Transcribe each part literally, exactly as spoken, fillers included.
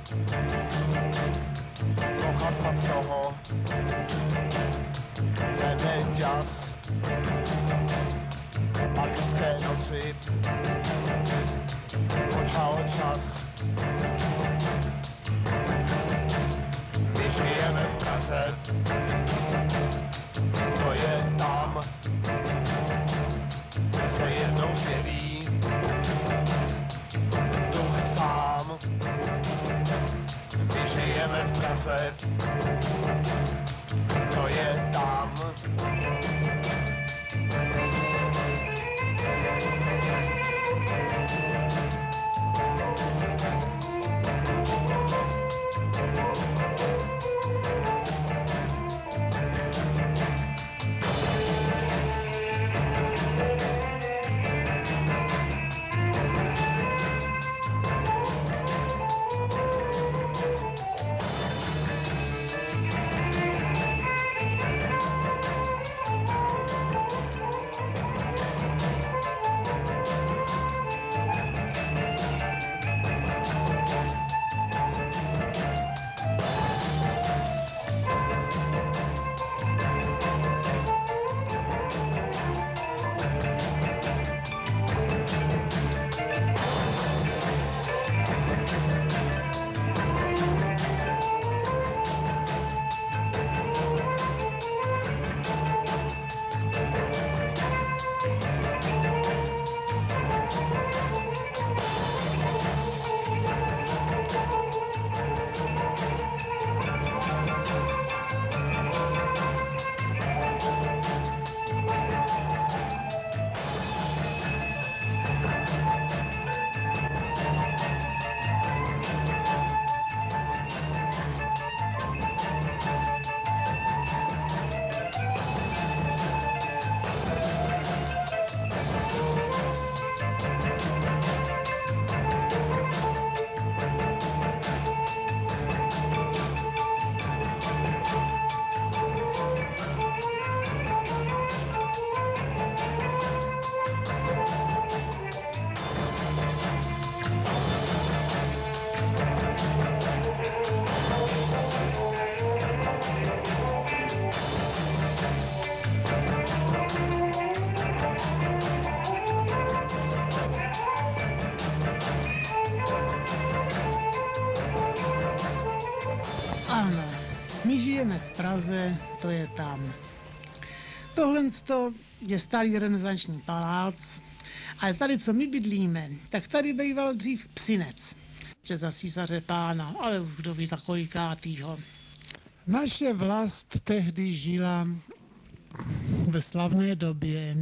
Trocha sa z toho jeden ďas magické noci počal čas. My žijeme v Praze, to je tam, se jednou zjeví duch sám. My žijeme v Praze, to je tam. v Praze, to je tam. Tohle je starý renesanční palác, ale tady, co my bydlíme, tak tady býval dřív Psinec, že za císaře pána, ale už kdo ví za kolikátýho. Naše vlast tehdy žila ve slavné době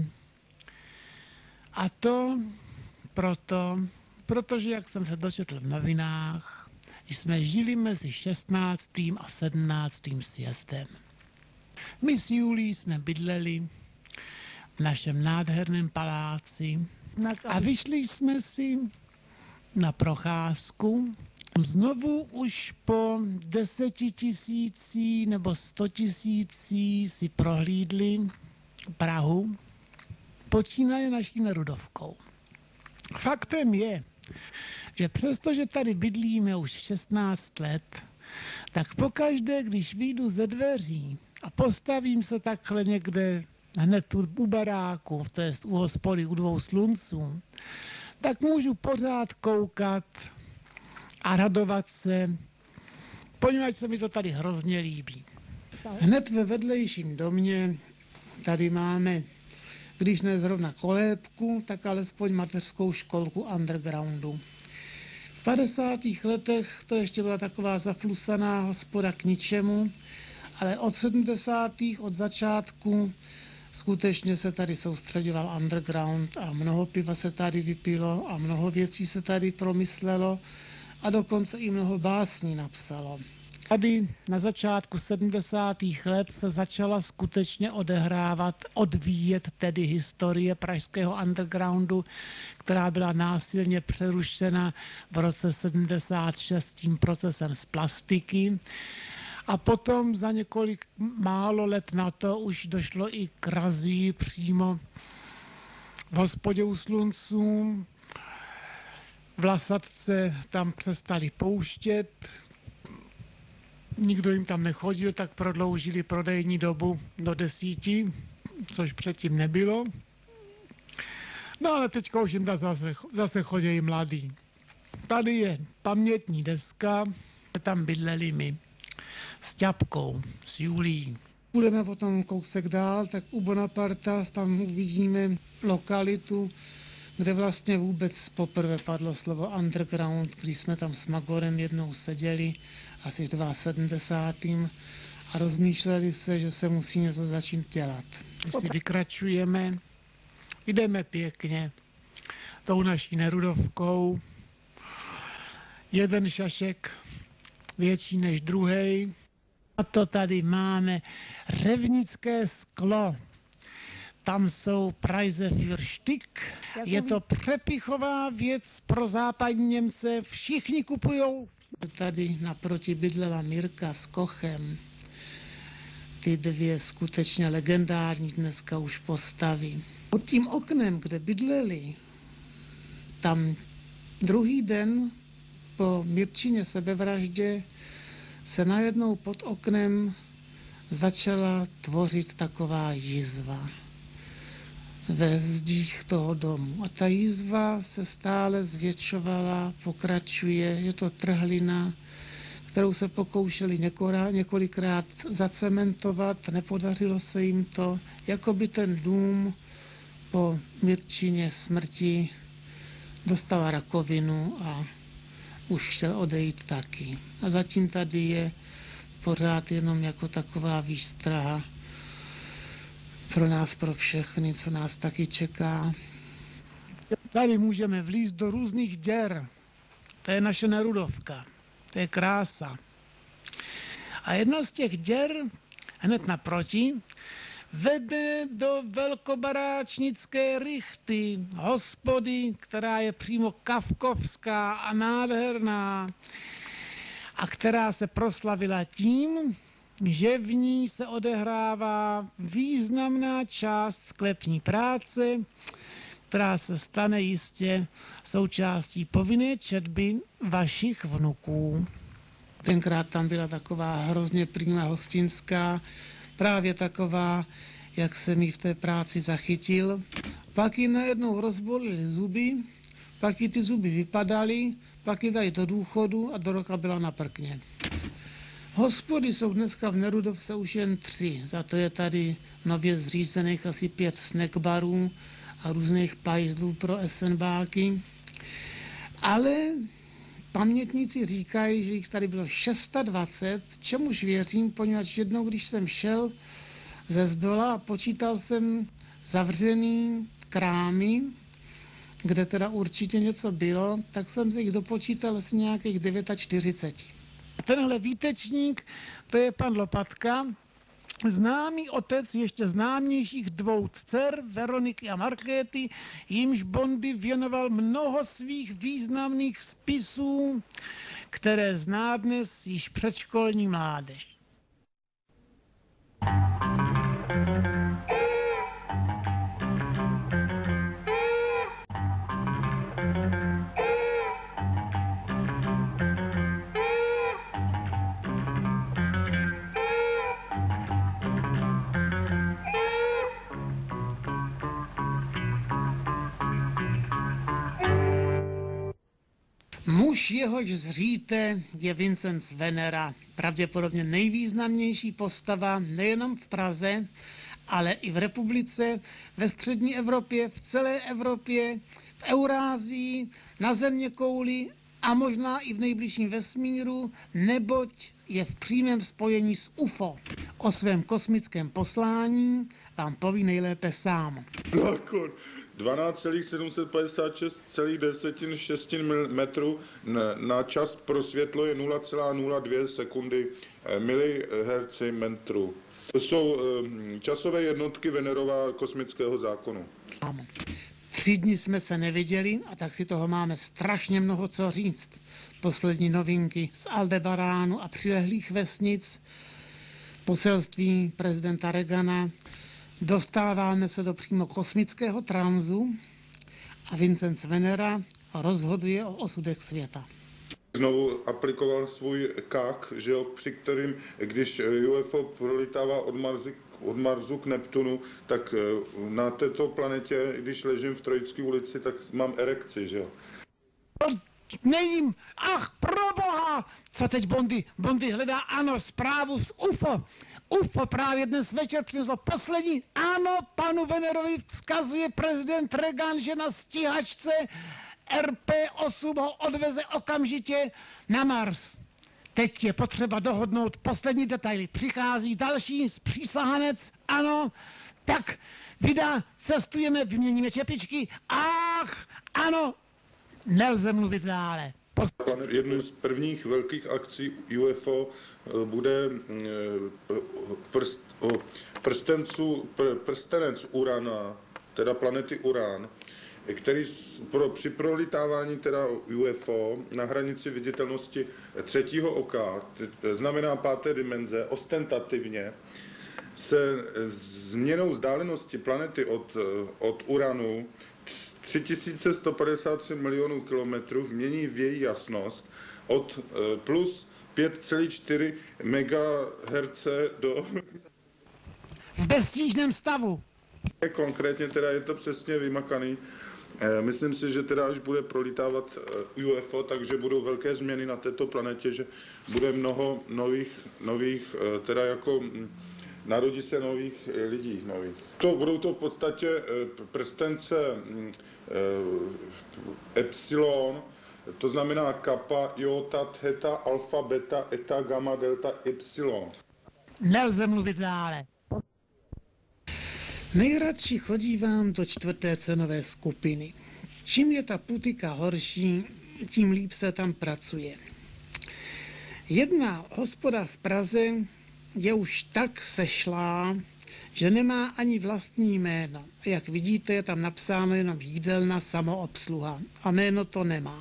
a to proto, protože, jak jsem se dočetl v novinách, jsme žili mezi šestnáctým a sedmnáctým sjezdem. My s Julí jsme bydleli v našem nádherném paláci a vyšli jsme si na procházku. Znovu už po desetitisící nebo stotisící si prohlídli Prahu, počínaje naší Nerudovkou. Faktem je, že přestože tady bydlíme už šestnáct let, tak pokaždé, když vyjdu ze dveří a postavím se takhle někde hned tu u baráku, to jest u hospody u dvou slunců, tak můžu pořád koukat a radovat se, poněvadž se mi to tady hrozně líbí. Hned ve vedlejším domě tady máme, když ne zrovna kolébku, tak alespoň mateřskou školku undergroundu. V padesátých letech to ještě byla taková zaflusaná hospoda k ničemu, ale od sedmdesátých od začátku skutečně se tady soustředoval underground a mnoho piva se tady vypilo a mnoho věcí se tady promyslelo a dokonce i mnoho básní napsalo. Tady na začátku sedmdesátých let se začala skutečně odehrávat, odvíjet tedy historie pražského undergroundu, která byla násilně přerušena v roce sedmdesát šest tím procesem z plastiky. A potom za několik málo let na to už došlo i k razii přímo v hospodě u slunců. Vlasatce tam přestali pouštět, nikdo jim tam nechodil, tak prodloužili prodejní dobu do desíti, což předtím nebylo. No ale teďka už jim zase, zase chodí mladí. Tady je pamětní deska, tam bydleli my s Ťapkou, s Julí. Budeme potom kousek dál, tak u Bonaparta tam uvidíme lokalitu, kde vlastně vůbec poprvé padlo slovo underground, když jsme tam s Magorem jednou seděli, asi v sedmdesátém druhém a rozmýšleli se, že se musí něco začít dělat. Když si vykračujeme, jdeme pěkně tou naší Nerudovkou, jeden šašek větší než druhý. A to tady máme Řevnické sklo. Tam jsou Preise für Stück. Je to přepichová věc pro západní Němce. Všichni kupujou. Tady naproti bydlela Mirka s Kochem. Ty dvě skutečně legendární dneska už postavy. Pod tím oknem, kde bydleli, tam druhý den po Mirčině sebevraždě se najednou pod oknem začala tvořit taková jizva ve zdích toho domu. A ta jizva se stále zvětšovala, pokračuje, je to trhlina, kterou se pokoušeli několikrát zacementovat, nepodařilo se jim to, jako by ten dům po Mirčině smrti dostal rakovinu a už chtěl odejít taky. A zatím tady je pořád jenom jako taková výstraha pro nás, pro všechny, co nás taky čeká. Tady můžeme vlízt do různých děr. To je naše Nerudovka. To je krása. A jedna z těch děr, hned naproti, vede do velkobaráčnické rychty, hospody, která je přímo kafkovská a nádherná a která se proslavila tím, že v ní se odehrává významná část sklepní práce, která se stane jistě součástí povinné četby vašich vnuků. Tenkrát tam byla taková hrozně prýmá hostinská, právě taková, jak se mi v té práci zachytil. Pak jí najednou rozbolily zuby, pak jí ty zuby vypadaly, pak jí dali do důchodu a do roka byla na prkně. Hospody jsou dneska v Nerudovce už jen tři, za to je tady nově zřízených asi pět snackbarů a různých pajzlů pro esenbáky. Ale pamětníci říkají, že jich tady bylo dvacet šest, čemuž věřím, poněvadž jednou, když jsem šel ze zdola a počítal jsem zavřený krámy, kde teda určitě něco bylo, tak jsem se jich dopočítal asi nějakých čtyřicet devět. Tenhle výtečník, to je pan Lopatka, známý otec ještě známějších dvou dcer, Veroniky a Markéty, jimž Bondy věnoval mnoho svých významných spisů, které zná dnes již předškolní mládež. Muž, jehož zříte, je Vincenc Venera, pravděpodobně nejvýznamnější postava nejenom v Praze, ale i v republice, ve střední Evropě, v celé Evropě, v Eurázii, na zeměkouli a možná i v nejbližším vesmíru, neboť je v přímém spojení s U F O. O svém kosmickém poslání vám poví nejlépe sám. Zákon dvanáct celá sedm set padesát šest celá deset metrů na čas pro světlo je nula celá nula dvě sekundy milihertz metru. To jsou časové jednotky Venerova kosmického zákonu. Tři dny jsme se neviděli a tak si toho máme strašně mnoho co říct. Poslední novinky z Aldebaránu a přilehlých vesnic, poselství prezidenta Reagana. Dostáváme se do přímo kosmického tranzu a Vincenc Venera rozhoduje o osudech světa. Znovu aplikoval svůj kák, že jo, při kterým, když U F O prolítává od Marsu, od Marsu k Neptunu, tak na této planetě, když ležím v Trojické ulici, tak mám erekci, že jo. Nevím, ach, proboha, co teď Bondy, Bondy hledá, ano, zprávu z U F O. U F O právě dnes večer přineslo poslední, ano, panu Venerovi vzkazuje prezident Reagan, že na stíhačce R P osm ho odveze okamžitě na Mars. Teď je potřeba dohodnout poslední detaily. Přichází další spřísahanec, ano, tak vydá, cestujeme, vyměníme čepičky, ach, ano, nelze mluvit dále. Jednou z prvních velkých akcí U F O bude prst, prstenců, pr, prstenec Urana, teda planety Uran, který pro, při prolítávání teda U F O na hranici viditelnosti třetího oka, znamená páté dimenze, ostentativně se změnou vzdálenosti planety od, od Uranu tři tisíce sto padesát tři milionů kilometrů mění v její jasnost od plus pět celá čtyři megahertz do... v beztížném stavu. Konkrétně teda je to přesně vymakaný. Myslím si, že teda až bude prolítávat U F O, takže budou velké změny na této planetě, že bude mnoho nových, nových teda jako narodí se nových lidí. Nových. To budou to v podstatě prstence epsilon, to znamená kappa, iota, theta, alfa, beta, eta, gamma, delta, epsilon. Nelze mluvit dále. Nejradši chodívám do čtvrté cenové skupiny. Čím je ta putika horší, tím líp se tam pracuje. Jedna hospoda v Praze je už tak sešlá, že nemá ani vlastní jméno. Jak vidíte, je tam napsáno jenom jídelna samoobsluha a jméno to nemá.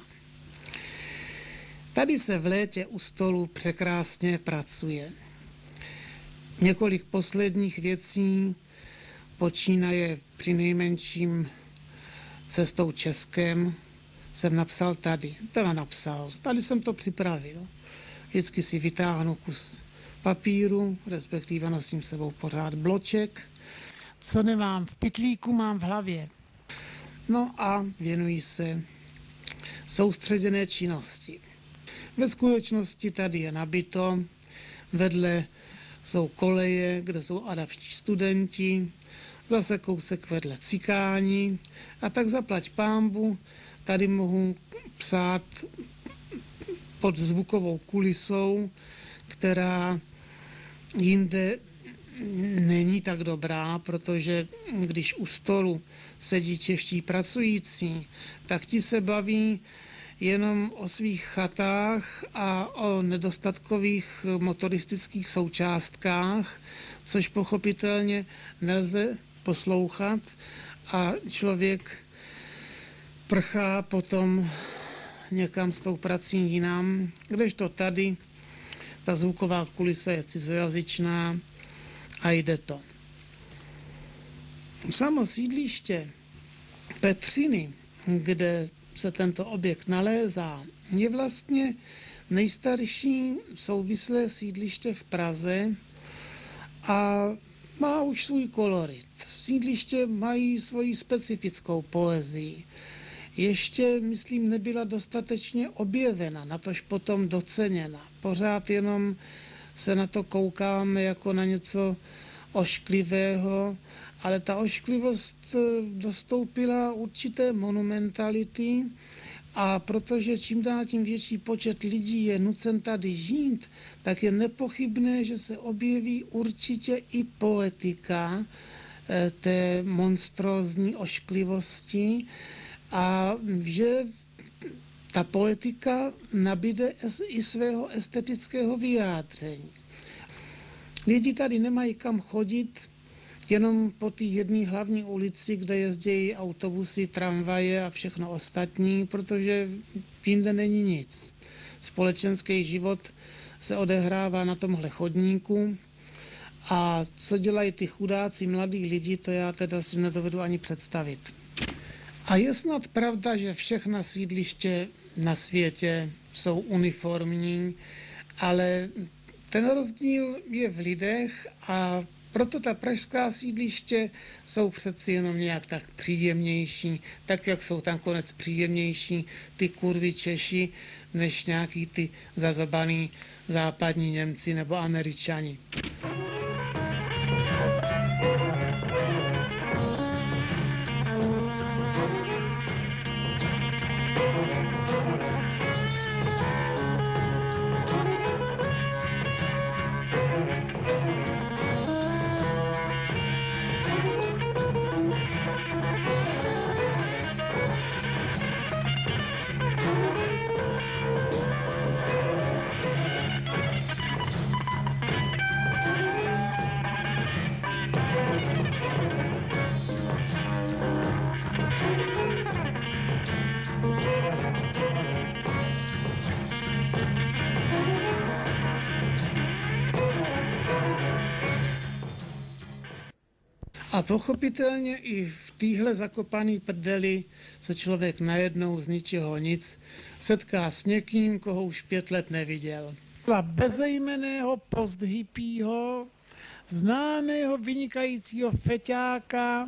Tady se v létě u stolu překrásně pracuje. Několik posledních věcí počínaje při nejmenším cestou Českem jsem napsal tady. Teda napsal, tady jsem to připravil. Vždycky si vytáhnu kus papíru, respektive nosím sebou pořád bloček. Co nemám v pytlíku, mám v hlavě. No a věnuji se soustředěné činnosti. Ve skutečnosti tady je nabito, vedle jsou koleje, kde jsou adapční studenti, zase kousek vedle cikáni a tak zaplať pánbu, tady mohu psát pod zvukovou kulisou, která jinde není tak dobrá, protože když u stolu sedí čeští pracující, tak ti se baví jenom o svých chatách a o nedostatkových motoristických součástkách, což pochopitelně nelze poslouchat a člověk prchá potom někam s tou prací jinam, kdežto tady ta zvuková kulisa je cizojazyčná a jde to. Samo sídliště Petřiny, kde se tento objekt nalézá, je vlastně nejstarší souvislé sídliště v Praze a má už svůj kolorit. Sídliště mají svoji specifickou poezii. Ještě, myslím, nebyla dostatečně objevena, natož potom doceněna. Pořád jenom se na to koukáme jako na něco ošklivého, ale ta ošklivost dostoupila určité monumentality a protože čím dál tím větší počet lidí je nucen tady žít, tak je nepochybné, že se objeví určitě i poetika té monstrózní ošklivosti a že ta poetika nabíde i svého estetického vyjádření. Lidi tady nemají kam chodit, jenom po té jedné hlavní ulici, kde jezdí autobusy, tramvaje a všechno ostatní, protože jinde není nic. Společenský život se odehrává na tomhle chodníku a co dělají ty chudáci mladí lidi, to já teda si nedovedu ani představit. A je snad pravda, že všechna sídliště na světě jsou uniformní, ale ten rozdíl je v lidech a proto ta pražská sídliště jsou přeci jenom nějak tak příjemnější, tak jak jsou tam konec příjemnější ty kurvy Češi, než nějaký ty zazobaný západní Němci nebo Američani. A pochopitelně i v téhle zakopaný prdeli se člověk najednou z ničeho nic setká s někým, koho už pět let neviděl. Bezejmenného posthippího, známého vynikajícího feťáka,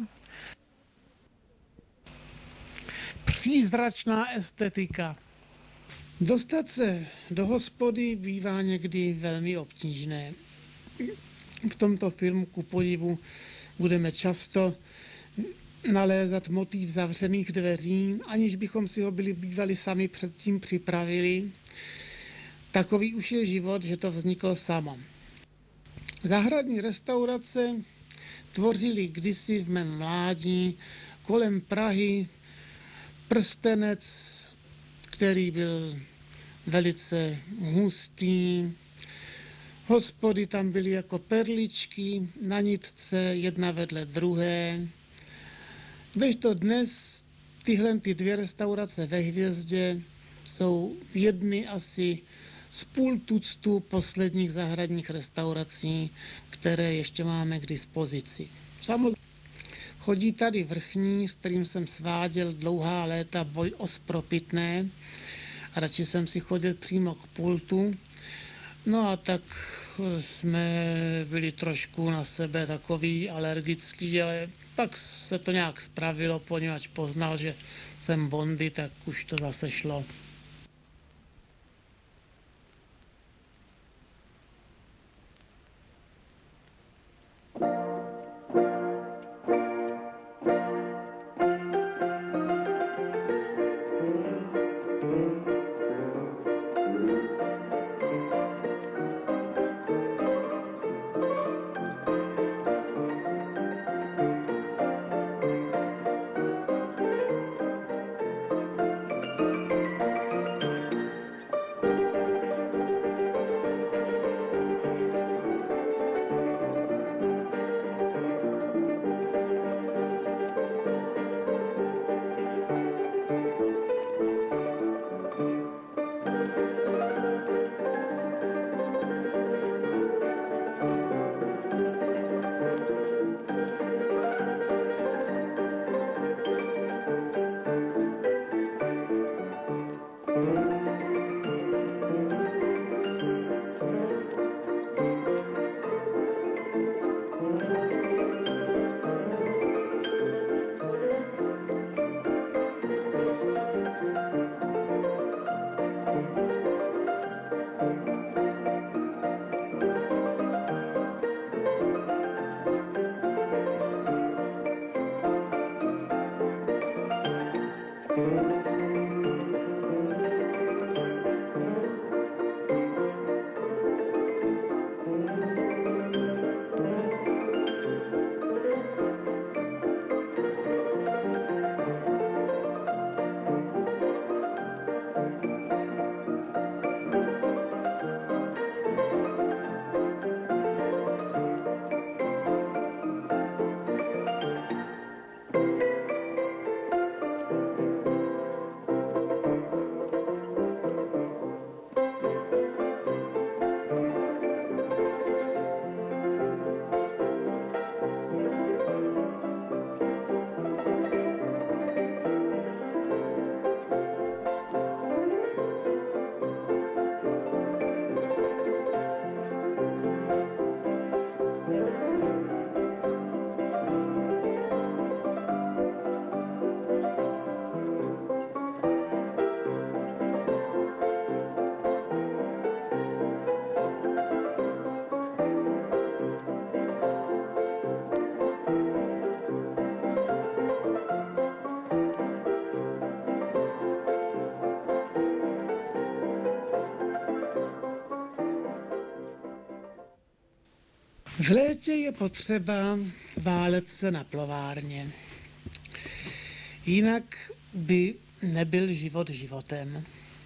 přízračná estetika. Dostat se do hospody bývá někdy velmi obtížné. V tomto filmu ku podivu budeme často nalézat motiv zavřených dveří, aniž bychom si ho byli bývali sami předtím připravili. Takový už je život, že to vzniklo samo. Zahradní restaurace tvořily kdysi v mém mládí kolem Prahy prstenec, který byl velice hustý. Hospody tam byly jako perličky na nitce, jedna vedle druhé. Kdežto dnes tyhle ty dvě restaurace ve Hvězdě jsou jedny asi z půl tuctu posledních zahradních restaurací, které ještě máme k dispozici. Samozřejmě chodí tady vrchní, s kterým jsem sváděl dlouhá léta boj o spropitné. A radši jsem si chodil přímo k pultu. No a tak jsme byli trošku na sebe takový alergický, ale pak se to nějak spravilo, poněvadž poznal, že jsem Bondy, tak už to zase šlo. V létě je potřeba válet se na plovárně. Jinak by nebyl život životem.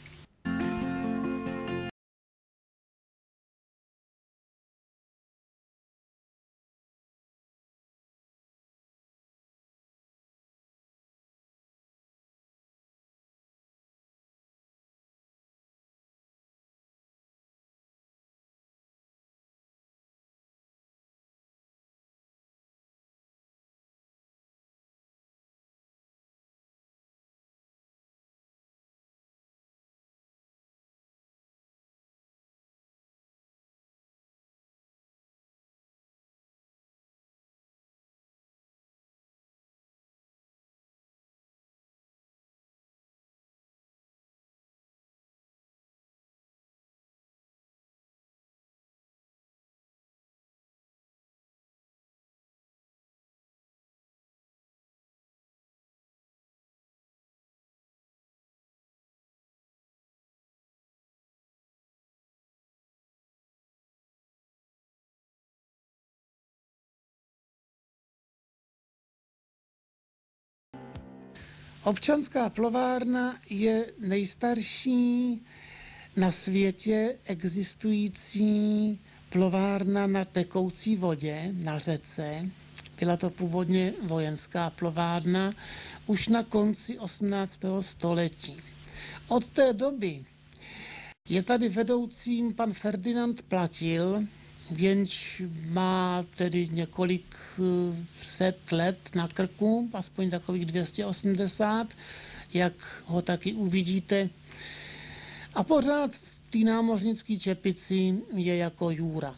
Občanská plovárna je nejstarší na světě existující plovárna na tekoucí vodě, na řece. Byla to původně vojenská plovárna už na konci osmnáctého století. Od té doby je tady vedoucím pan Ferdinand Platil, jenž má tedy několik set let na krku, aspoň takových dvě stě osmdesát, jak ho taky uvidíte. A pořád v té námořnické čepici je jako Jura.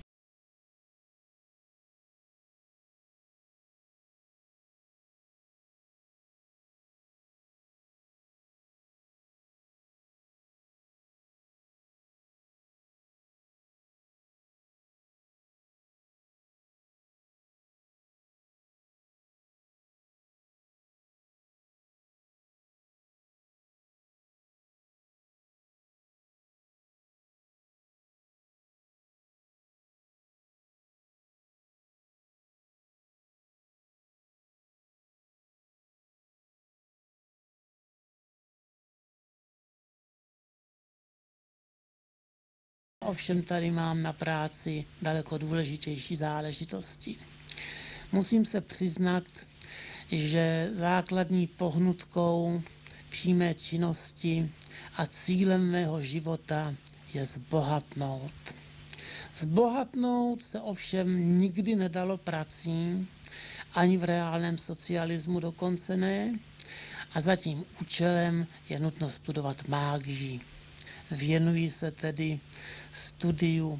Ovšem tady mám na práci daleko důležitější záležitosti. Musím se přiznat, že základní pohnutkou vší mé činnosti a cílem mého života je zbohatnout. Zbohatnout se ovšem nikdy nedalo prací, ani v reálném socialismu dokonce ne, a za tím účelem je nutno studovat mágii. Věnuji se tedy studiu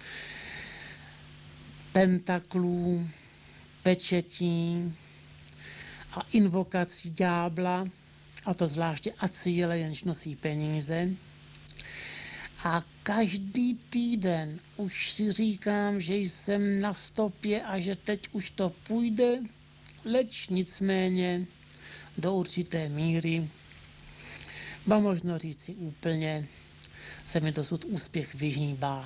pentaklů, pečetí a invokací ďábla, a to zvláště Acíle, jenž nosí peníze. A každý týden už si říkám, že jsem na stopě a že teď už to půjde, leč nicméně do určité míry, ba možno říci úplně, se mi dosud úspěch vyhýbá.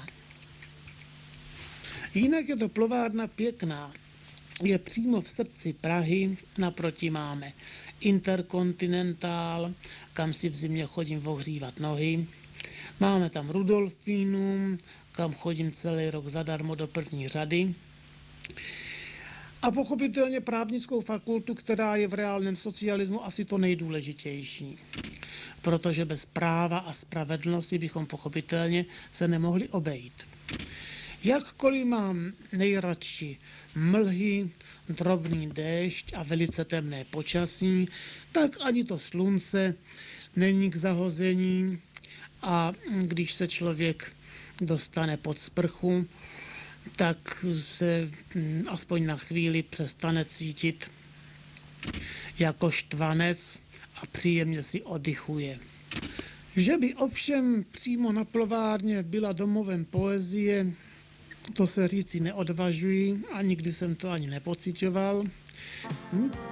Jinak je to plovárna pěkná. Je přímo v srdci Prahy, naproti máme Interkontinentál, kam si v zimě chodím ohřívat nohy. Máme tam Rudolfínum, kam chodím celý rok zadarmo do první řady. A pochopitelně právnickou fakultu, která je v reálném socialismu asi to nejdůležitější. Protože bez práva a spravedlnosti bychom pochopitelně se nemohli obejít. Jakkoliv mám nejradši mlhy, drobný déšť a velice temné počasí, tak ani to slunce není k zahození, a když se člověk dostane pod sprchu, tak se aspoň na chvíli přestane cítit jako štvanec a příjemně si oddychuje. Že by ovšem přímo na plovárně byla domovem poezie, to se říci neodvažuji a nikdy jsem to ani nepociťoval. Hm?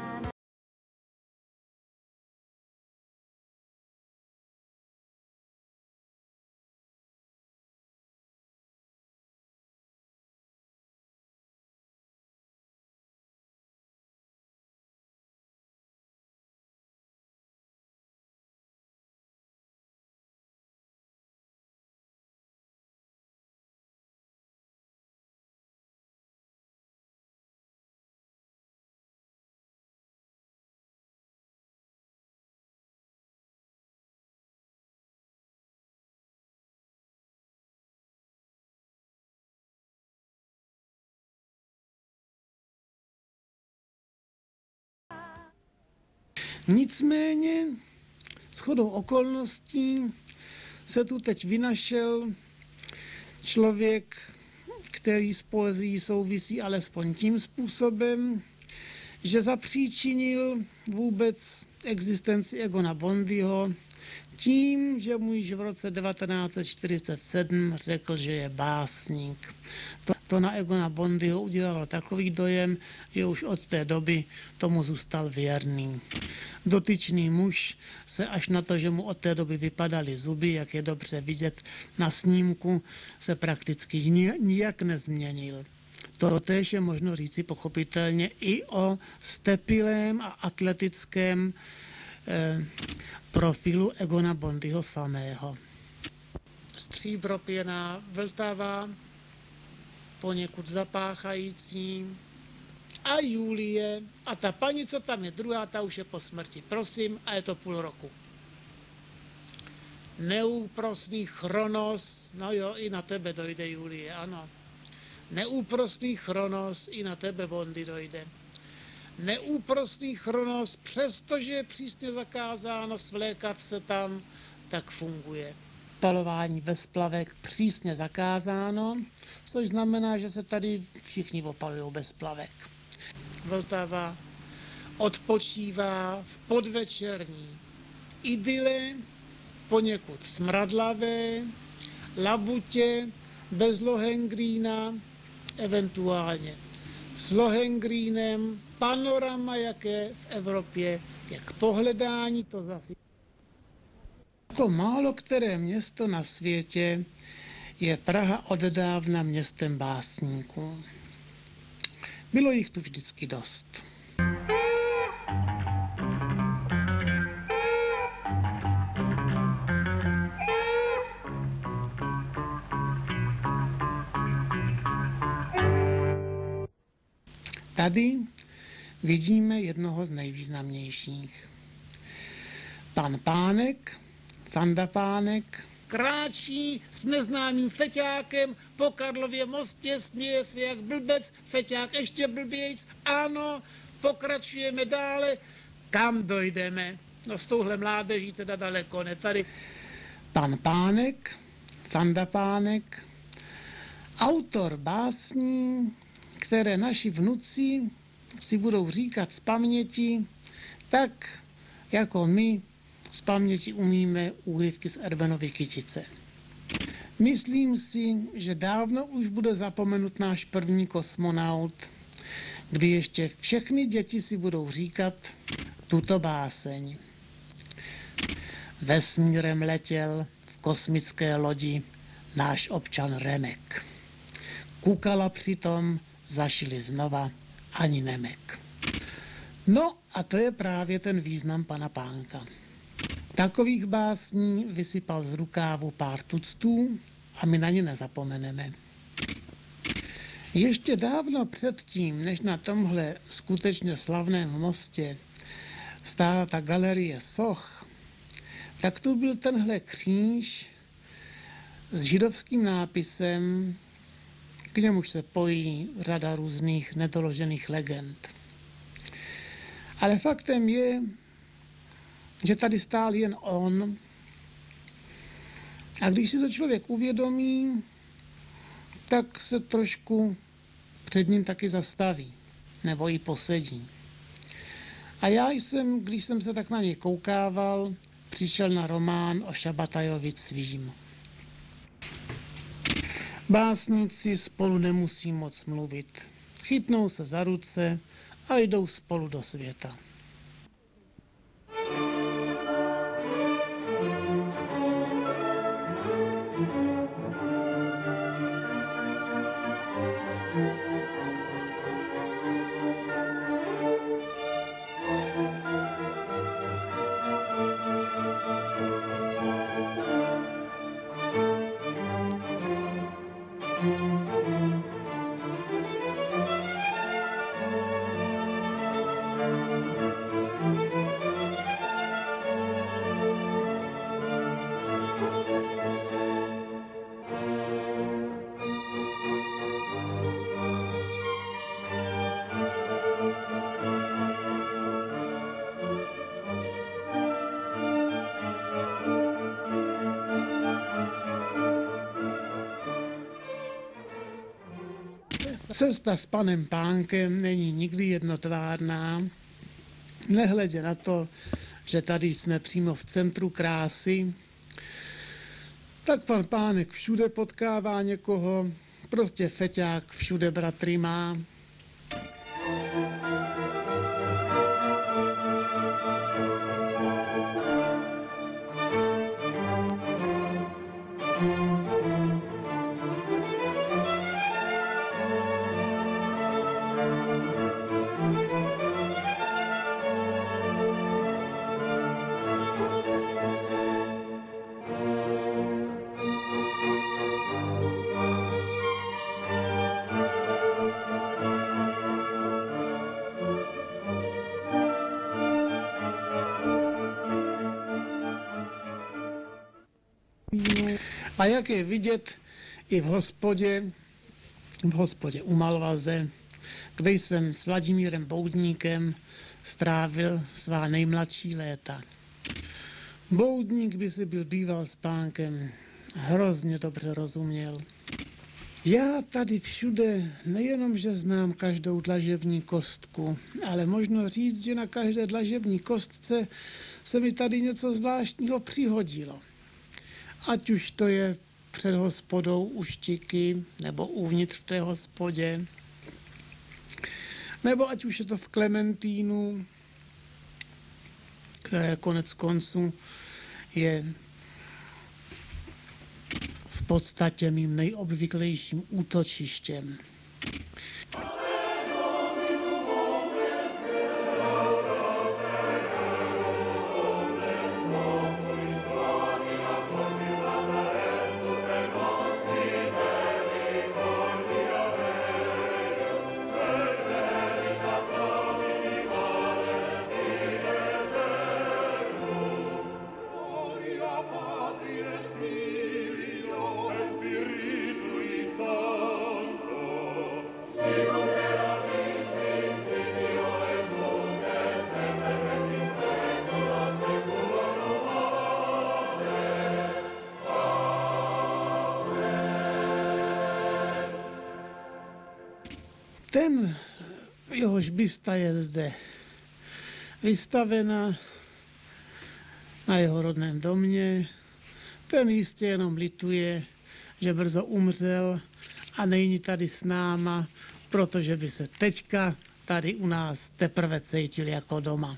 Nicméně shodou okolností se tu teď vynašel člověk, který s poezií souvisí alespoň tím způsobem, že zapříčinil vůbec existenci Egona Bondyho tím, že mu již v roce devatenáct set čtyřicet sedm řekl, že je básník. To, to na Egona Bondyho udělalo takový dojem, že už od té doby tomu zůstal věrný. Dotyčný muž se až na to, že mu od té doby vypadaly zuby, jak je dobře vidět na snímku, se prakticky nijak nezměnil. To též je možno říci pochopitelně i o stepilém a atletickém eh, profilu Egona Bondyho samého. Stříbropěná Vltava, poněkud zapáchající, a Julie, a ta paní, co tam je druhá, ta už je po smrti, prosím, a je to půl roku. Neúprosný Chronos, no jo, i na tebe dojde, Julie, ano. Neúprosný Chronos, i na tebe, Bondy, dojde. Neúprosný Chronos, přestože je přísně zakázáno svlékat se tam, tak funguje. Palování bez plavek přísně zakázáno, což znamená, že se tady všichni opalují bez plavek. Vltava odpočívá v podvečerní idyle, poněkud smradlavé, labutě, bez Lohengrína, eventuálně s Lohengrínem, panorama, jaké v Evropě je k pohledání, to zase. Jako málo které město na světě je Praha oddávna městem básníků. Bylo jich tu vždycky dost. Tady vidíme jednoho z nejvýznamnějších. Pan Pánek, Fanda Pánek, kráčí s neznámým feťákem po Karlově mostě, směje se jak blbec, feťák ještě blbějc, ano, pokračujeme dále, kam dojdeme? No s touhle mládeží teda daleko, ne tady. Pan Pánek, Fanda Pánek, autor básní, které naši vnuci si budou říkat z paměti, tak jako my z paměti umíme úryvky z Erbenovy Kytice. Myslím si, že dávno už bude zapomenut náš první kosmonaut, kdy ještě všechny děti si budou říkat tuto báseň. Vesmírem letěl v kosmické lodi náš občan Remek. Kukala přitom, zašili znova ani nemek. No a to je právě ten význam pana Pánka. Takových básní vysypal z rukávu pár tuctů a my na ně nezapomeneme. Ještě dávno předtím, než na tomhle skutečně slavném mostě stála ta galerie soch, tak tu byl tenhle kříž s židovským nápisem, k němuž se pojí řada různých nedoložených legend. Ale faktem je, že tady stál jen on. A když si to člověk uvědomí, tak se trošku před ním taky zastaví, nebo i posedí. A já jsem, když jsem se tak na něj koukával, přišel na román o Šabatajovi svým. Básníci spolu nemusí moc mluvit. Chytnou se za ruce a jdou spolu do světa. Cesta s panem Pánkem není nikdy jednotvárná, nehledě na to, že tady jsme přímo v centru krásy, tak pan Pánek všude potkává někoho, prostě feťák všude bratry má. A jak je vidět i v hospodě, v hospodě u Malvaze, kde jsem s Vladimírem Boudníkem strávil svá nejmladší léta. Boudník by si byl býval s Pánkem hrozně dobře rozuměl. Já tady všude nejenom, že znám každou dlažební kostku, ale možno říct, že na každé dlažební kostce se mi tady něco zvláštního přihodilo. Ať už to je před hospodou u Štiky, nebo uvnitř v té hospodě, nebo ať už je to v Klementínu, které konec konců je v podstatě mým nejobvyklejším útočištěm. Ten, jehož bysta je zde vystavena na jeho rodném domě, ten jistě jenom lituje, že brzo umřel a není tady s náma, protože by se teďka tady u nás teprve cítil jako doma.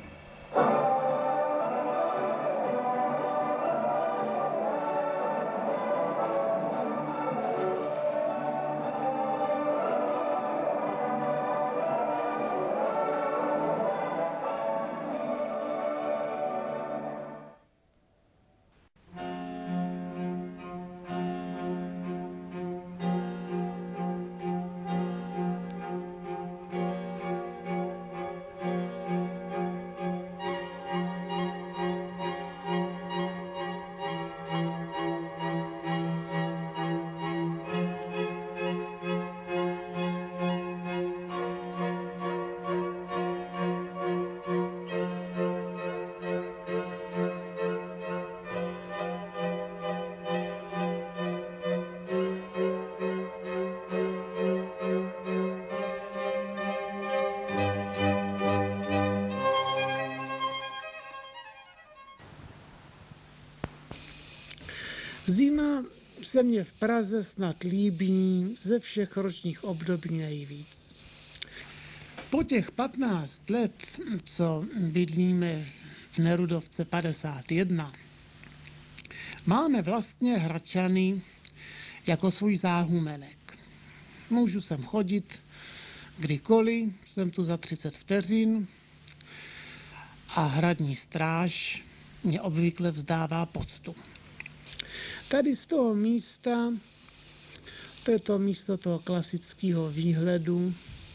Zima se mně v Praze snad líbí ze všech ročních období nejvíc. Po těch patnáct let, co bydlíme v Nerudovce padesát jedna, máme vlastně Hradčany jako svůj záhumenek. Můžu sem chodit kdykoliv, jsem tu za třicet vteřin a hradní stráž mě obvykle vzdává poctu. Tady z toho místa, to je to místo toho klasického výhledu,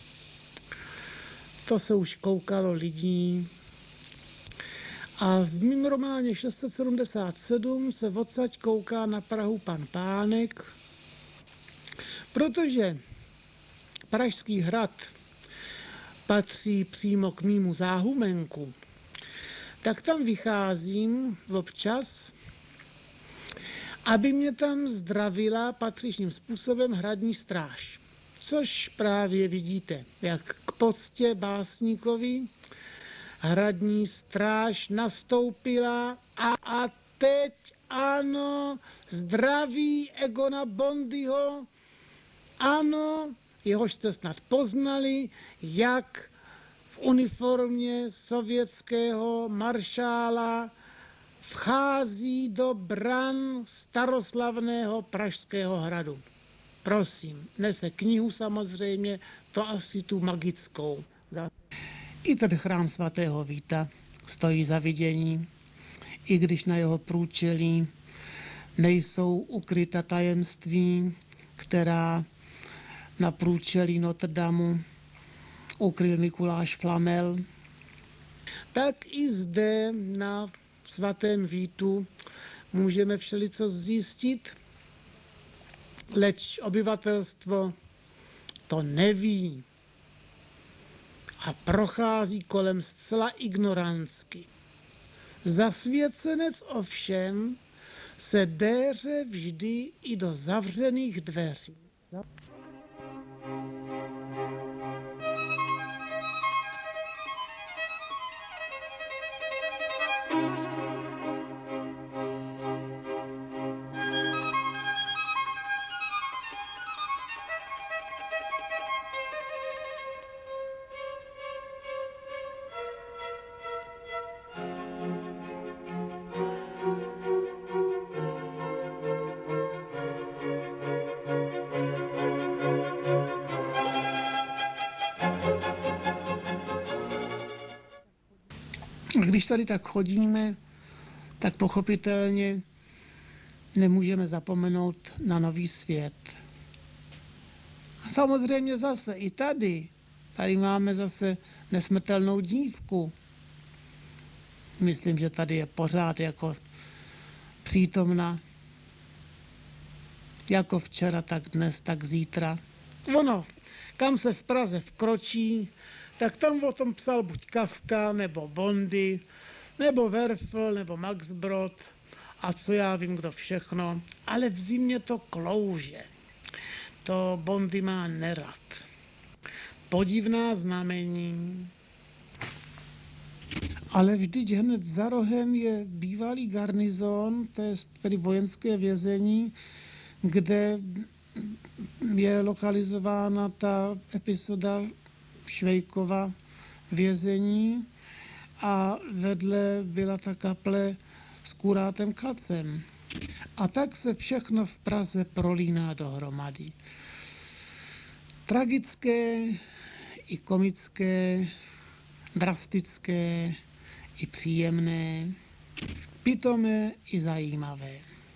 to se už koukalo lidí. A v mým románě šest set sedmdesát sedm se odsaď kouká na Prahu pan Pánek, protože Pražský hrad patří přímo k mému záhumenku, tak tam vycházím občas, aby mě tam zdravila patřičným způsobem hradní stráž. Což právě vidíte, jak k poctě básníkovi hradní stráž nastoupila a, a teď ano, zdraví Egona Bondyho, ano, jehož jste snad poznali, jak v uniformě sovětského maršála vchází do bran staroslavného Pražského hradu. Prosím, nese knihu samozřejmě, to asi tu magickou. I ten chrám svatého Víta stojí za vidění, i když na jeho průčelí nejsou ukryta tajemství, která na průčelí Notre Damu ukryl Mikuláš Flamel, tak i zde na svatém Vítu můžeme všelico zjistit, leč obyvatelstvo to neví a prochází kolem zcela ignorantsky. Zasvěcenec ovšem se déře vždy i do zavřených dveří. Když tady tak chodíme, tak pochopitelně nemůžeme zapomenout na Nový svět. A samozřejmě zase i tady, tady máme zase nesmrtelnou dívku. Myslím, že tady je pořád jako přítomna. Jako včera, tak dnes, tak zítra. Ono, kam se v Praze vkročí, tak tam o tom psal buď Kafka, nebo Bondy, nebo Werfel, nebo Max Brod a co já vím, kdo všechno. Ale v zimě to klouže. To Bondy má nerad. Podivná znamení. Ale vždyť hned za rohem je bývalý garnizon, to je tedy vojenské vězení, kde je lokalizována ta epizoda Švejkova vězení a vedle byla ta kaple s kurátem Kacem. A tak se všechno v Praze prolíná dohromady. Tragické i komické, drastické i příjemné, pitomé i zajímavé.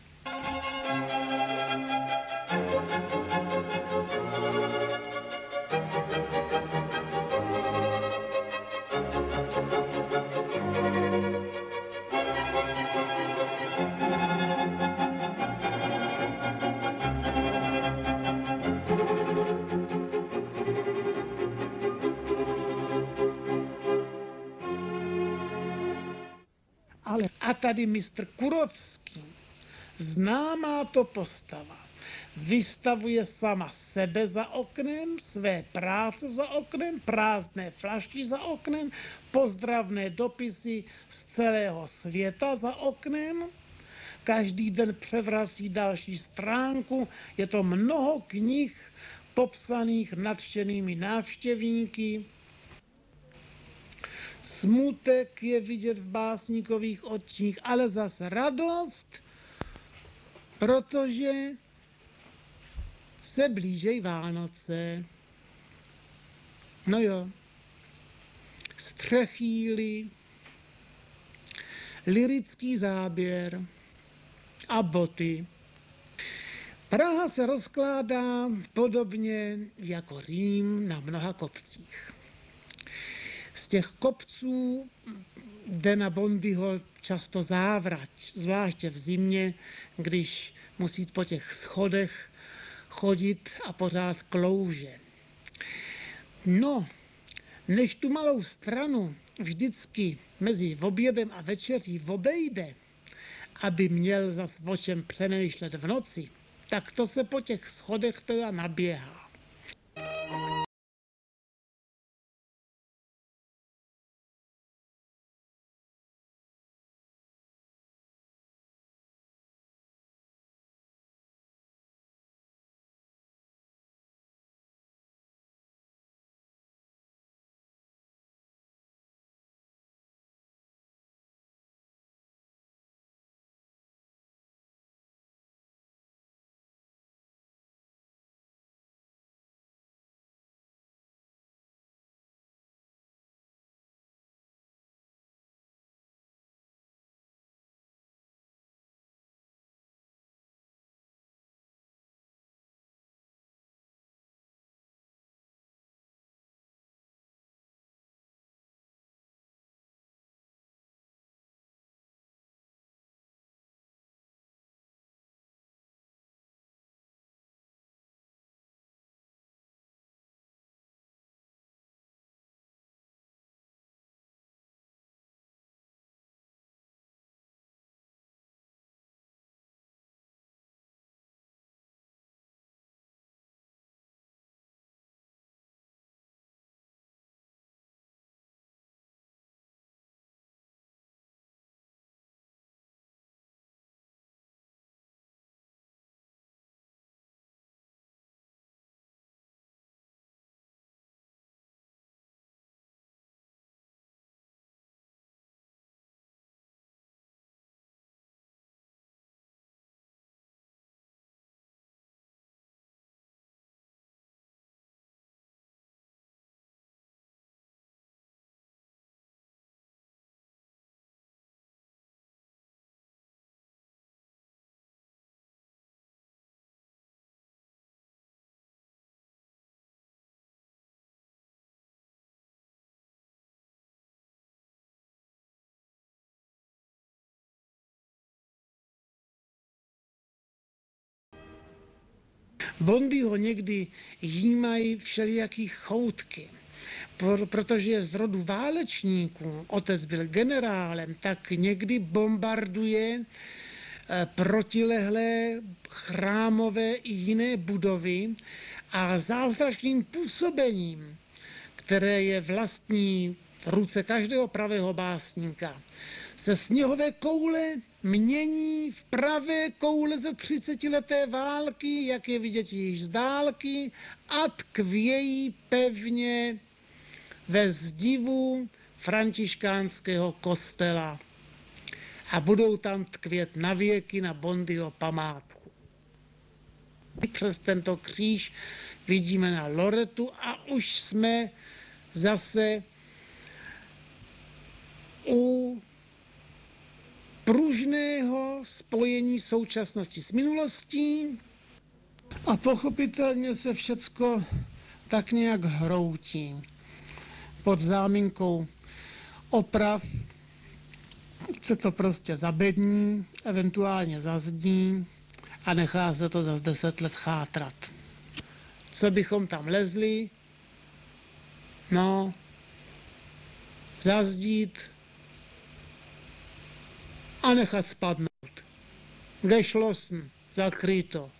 Ale a tady mistr Kurovský, známá to postava, vystavuje sama sebe za oknem, své práce za oknem, prázdné flašky za oknem, pozdravné dopisy z celého světa za oknem. Každý den převrací další stránku, je to mnoho knih popsaných nadšenými návštěvníky. Smutek je vidět v básníkových očích, ale zase radost, protože se blížejí Vánoce. No jo, střechýly, lyrický záběr a boty. Praha se rozkládá podobně jako Řím na mnoha kopcích. Z těch kopců jde na Bondyho často závrať, zvláště v zimě, když musí po těch schodech chodit a pořád klouže. No, než tu malou stranu vždycky mezi obědem a večeří obejde, aby měl zas o čem přemýšlet v noci, tak to se po těch schodech teda naběhá. Bondy ho někdy jímají všelijaký choutky, protože je z rodu válečníků, otec byl generálem, tak někdy bombarduje protilehlé chrámové i jiné budovy a zázračným působením, které je vlastní v ruce každého pravého básníka, se sněhové koule mění v pravé koule ze třicetileté války, jak je vidět již z dálky, a tkvějí pevně ve zdivu františkánského kostela. A budou tam tkvět na věky na Bondyho památku. Přes tento kříž vidíme na Loretu a už jsme zase u pružného spojení současnosti s minulostí a pochopitelně se všecko tak nějak hroutí pod záminkou oprav se to prostě zabední, eventuálně zazdí a nechá se to za deset let chátrat. Co bychom tam lezli? No, zazdít a nechat spadnout. Geschlossen, zakryto,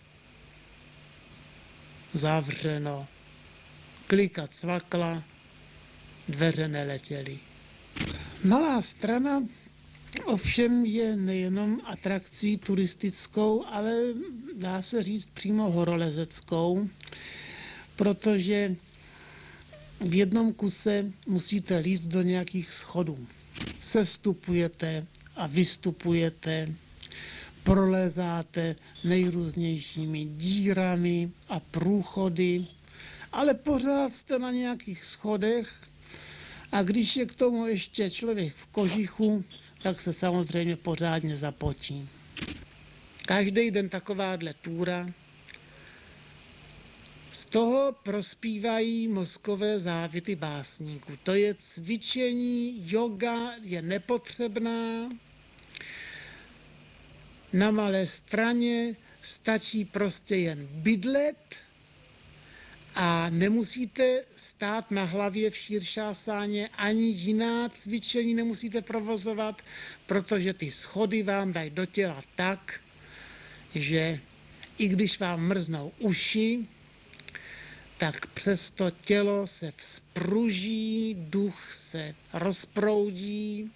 zavřeno, klikat cvakla, dveře neletěly. Malá Strana ovšem je nejenom atrakcí turistickou, ale dá se říct přímo horolezeckou, protože v jednom kuse musíte lízt do nějakých schodů. Sestupujete a vystupujete, prolézáte nejrůznějšími dírami a průchody, ale pořád jste na nějakých schodech a když je k tomu ještě člověk v kožichu, tak se samozřejmě pořádně zapotí. Každý den takováhle túra, z toho prospívají mozkové závity básníků. To je cvičení, yoga je nepotřebná. Na Malé Straně stačí prostě jen bydlet a nemusíte stát na hlavě v šíršásáně, ani jiná cvičení nemusíte provozovat, protože ty schody vám dají do těla tak, že i když vám mrznou uši, tak přesto tělo se vzpruží, duch se rozproudí.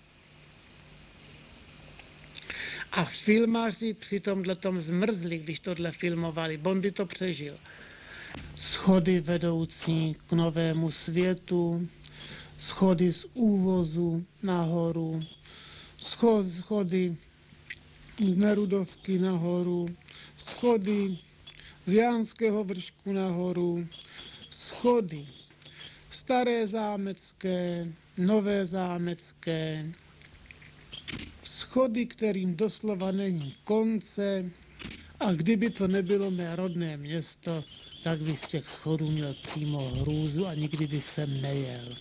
A filmaři při tomhletom zmrzli, když tohle filmovali. Bondy to přežil. Schody vedoucí k novému světu, schody z úvozu nahoru, schody z Nerudovky nahoru, schody z Jánského vršku nahoru, schody staré zámecké, nové zámecké, schody, kterým doslova není konce, a kdyby to nebylo mé rodné město, tak bych z těch schodů měl přímo hrůzu a nikdy bych sem nejel.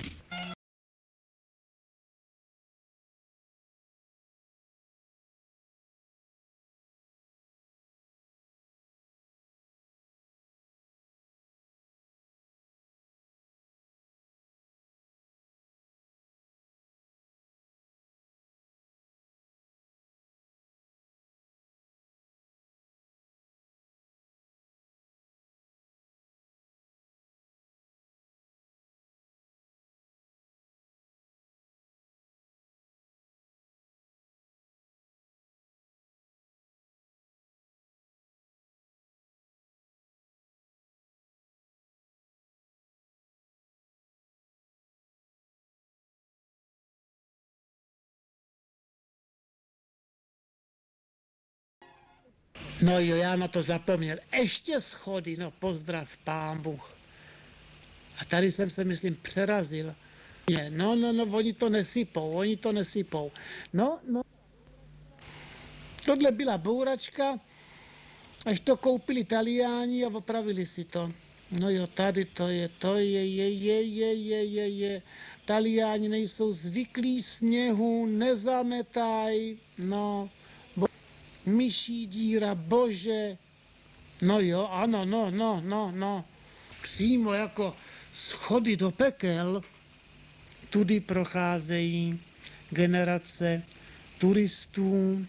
No jo, já na to zapomněl. Ještě schody, no pozdrav pán Bůh. A tady jsem se, myslím, přerazil. No, no, no, oni to nesypou, oni to nesypou. No, no. Tohle byla bouračka, až to koupili Taliáni a opravili si to. No jo, tady to je, to je, je, je, je, je, je, je. Taliáni nejsou zvyklí sněhu, nezametaj, no. Myší díra, bože, No jo, ano, no, no, no, no. Přímo jako schody do pekel, tudy procházejí generace turistů,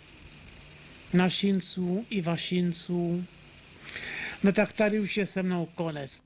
našinců i vašinců. No tak tady už je se mnou konec.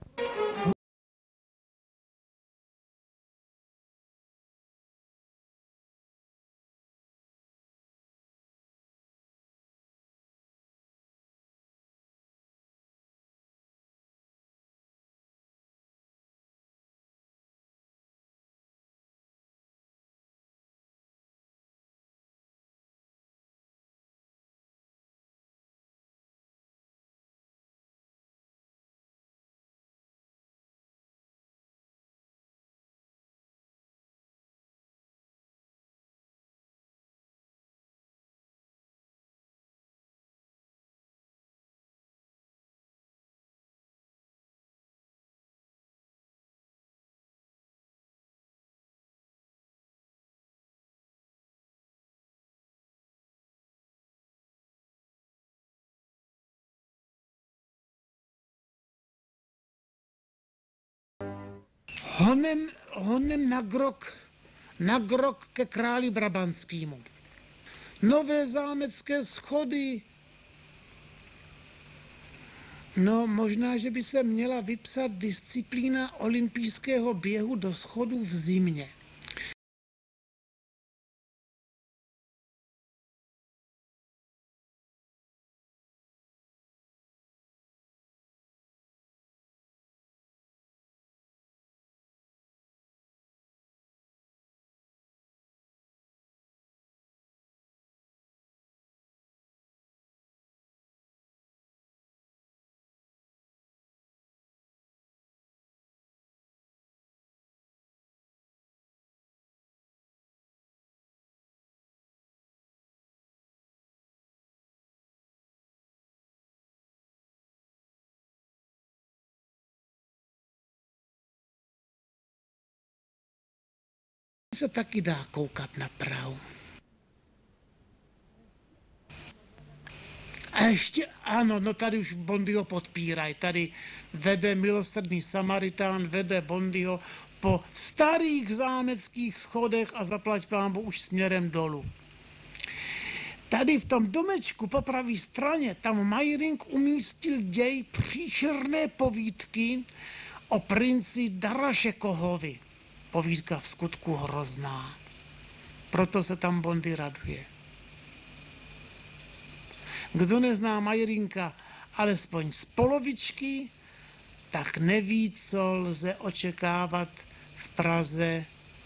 Honem, honem na grok, na grok ke králi Brabantskému. Nové zámecké schody. No, možná, že by se měla vypsat disciplína olympijského běhu do schodů v zimě. Se taky dá koukat na Prahu. A ještě, ano, no tady už Bondyho podpírají. Tady vede milosrdný Samaritán, vede Bondyho po starých zámeckých schodech a zaplať pánbu už směrem dolů. Tady v tom domečku po pravé straně, tam Majring umístil děj příšerné povídky o princi Darašekohovi. Povídka v skutku hrozná. Proto se tam Bondy raduje. Kdo nezná Majrinka alespoň z polovičky, tak neví, co lze očekávat v Praze.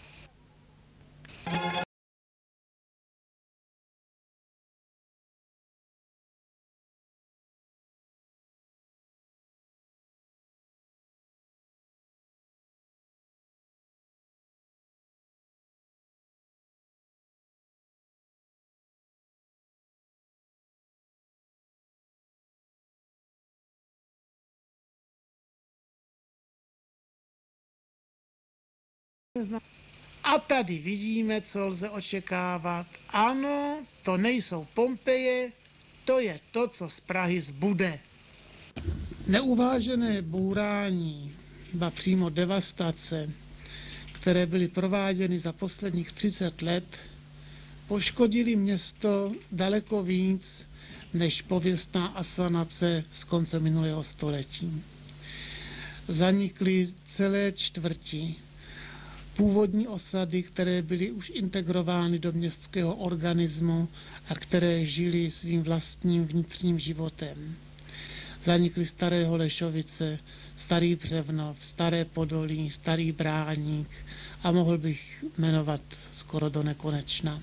A tady vidíme, co lze očekávat. Ano, to nejsou Pompeje, to je to, co z Prahy zbude. Neuvážené bourání, ba přímo devastace, které byly prováděny za posledních třicet let, poškodili město daleko víc než pověstná asanace z konce minulého století. Zanikly celé čtvrti. Původní osady, které byly už integrovány do městského organismu a které žily svým vlastním vnitřním životem. Zanikly staré Holešovice, Starý Břevnov, Staré Podolí, Starý Bráník a mohl bych jmenovat skoro do nekonečna.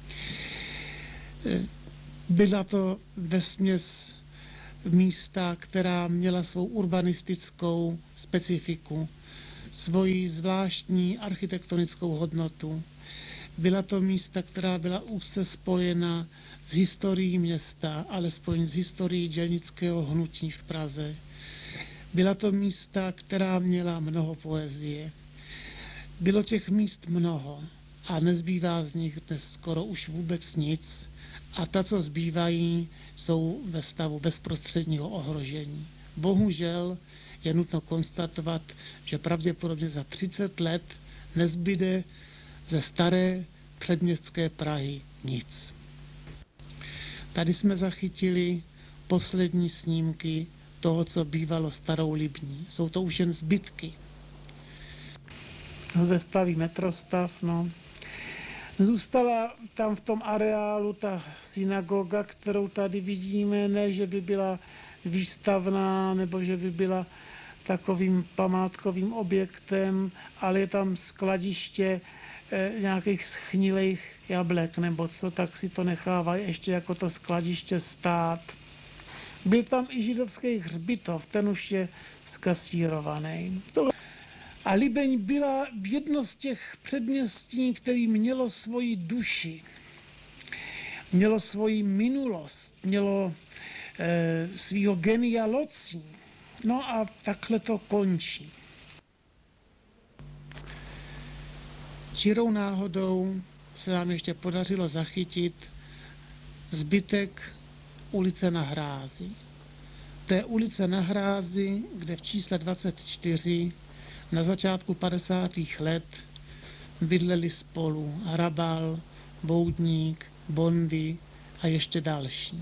Byla to vesměs místa, která měla svou urbanistickou specifiku, svoji zvláštní architektonickou hodnotu. Byla to místa, která byla úzce spojena s historií města, alespoň s historií dělnického hnutí v Praze. Byla to místa, která měla mnoho poezie. Bylo těch míst mnoho a nezbývá z nich dnes skoro už vůbec nic, a ta, co zbývají, jsou ve stavu bezprostředního ohrožení. Bohužel je nutno konstatovat, že pravděpodobně za třicet let nezbyde ze staré předměstské Prahy nic. Tady jsme zachytili poslední snímky toho, co bývalo Starou Libní. Jsou to už jen zbytky. Zde staví metrostav, no. Zůstala tam v tom areálu ta synagoga, kterou tady vidíme, ne, že by byla výstavná, nebo že by byla takovým památkovým objektem, ale je tam skladiště eh, nějakých schnilých jablek, nebo co, tak si to nechávají ještě jako to skladiště stát. Byl tam i židovský hřbitov, ten už je zkasírovaný. A Libeň byla jedno z těch předměstí, které mělo svoji duši, mělo svoji minulost, mělo e, svýho genia loci. No a takhle to končí. Čirou náhodou se nám ještě podařilo zachytit zbytek ulice Na Hrázi. To je ulice Na Hrázi, kde v čísle dvacet čtyři na začátku padesátých let bydleli spolu Hrabal, Boudník, Bondy a ještě další.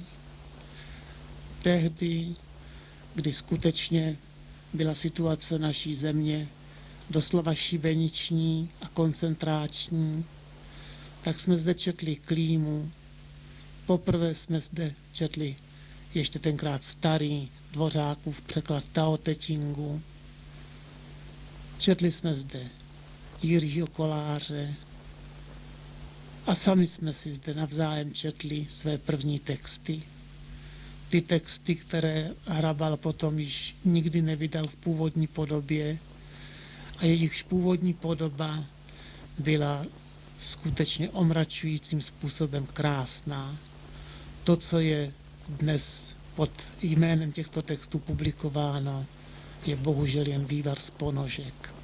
Tehdy, kdy skutečně byla situace naší země doslova šibeniční a koncentrační, tak jsme zde četli Klímu. Poprvé jsme zde četli ještě tenkrát starý Dvořákův překlad Tao Te Chingu. Četli jsme zde Jiřího Koláře a sami jsme si zde navzájem četli své první texty. Ty texty, které Hrabal potom již nikdy nevydal v původní podobě a jejichž původní podoba byla skutečně omračujícím způsobem krásná. To, co je dnes pod jménem těchto textů publikováno, je bohužel jen vývar z ponožek.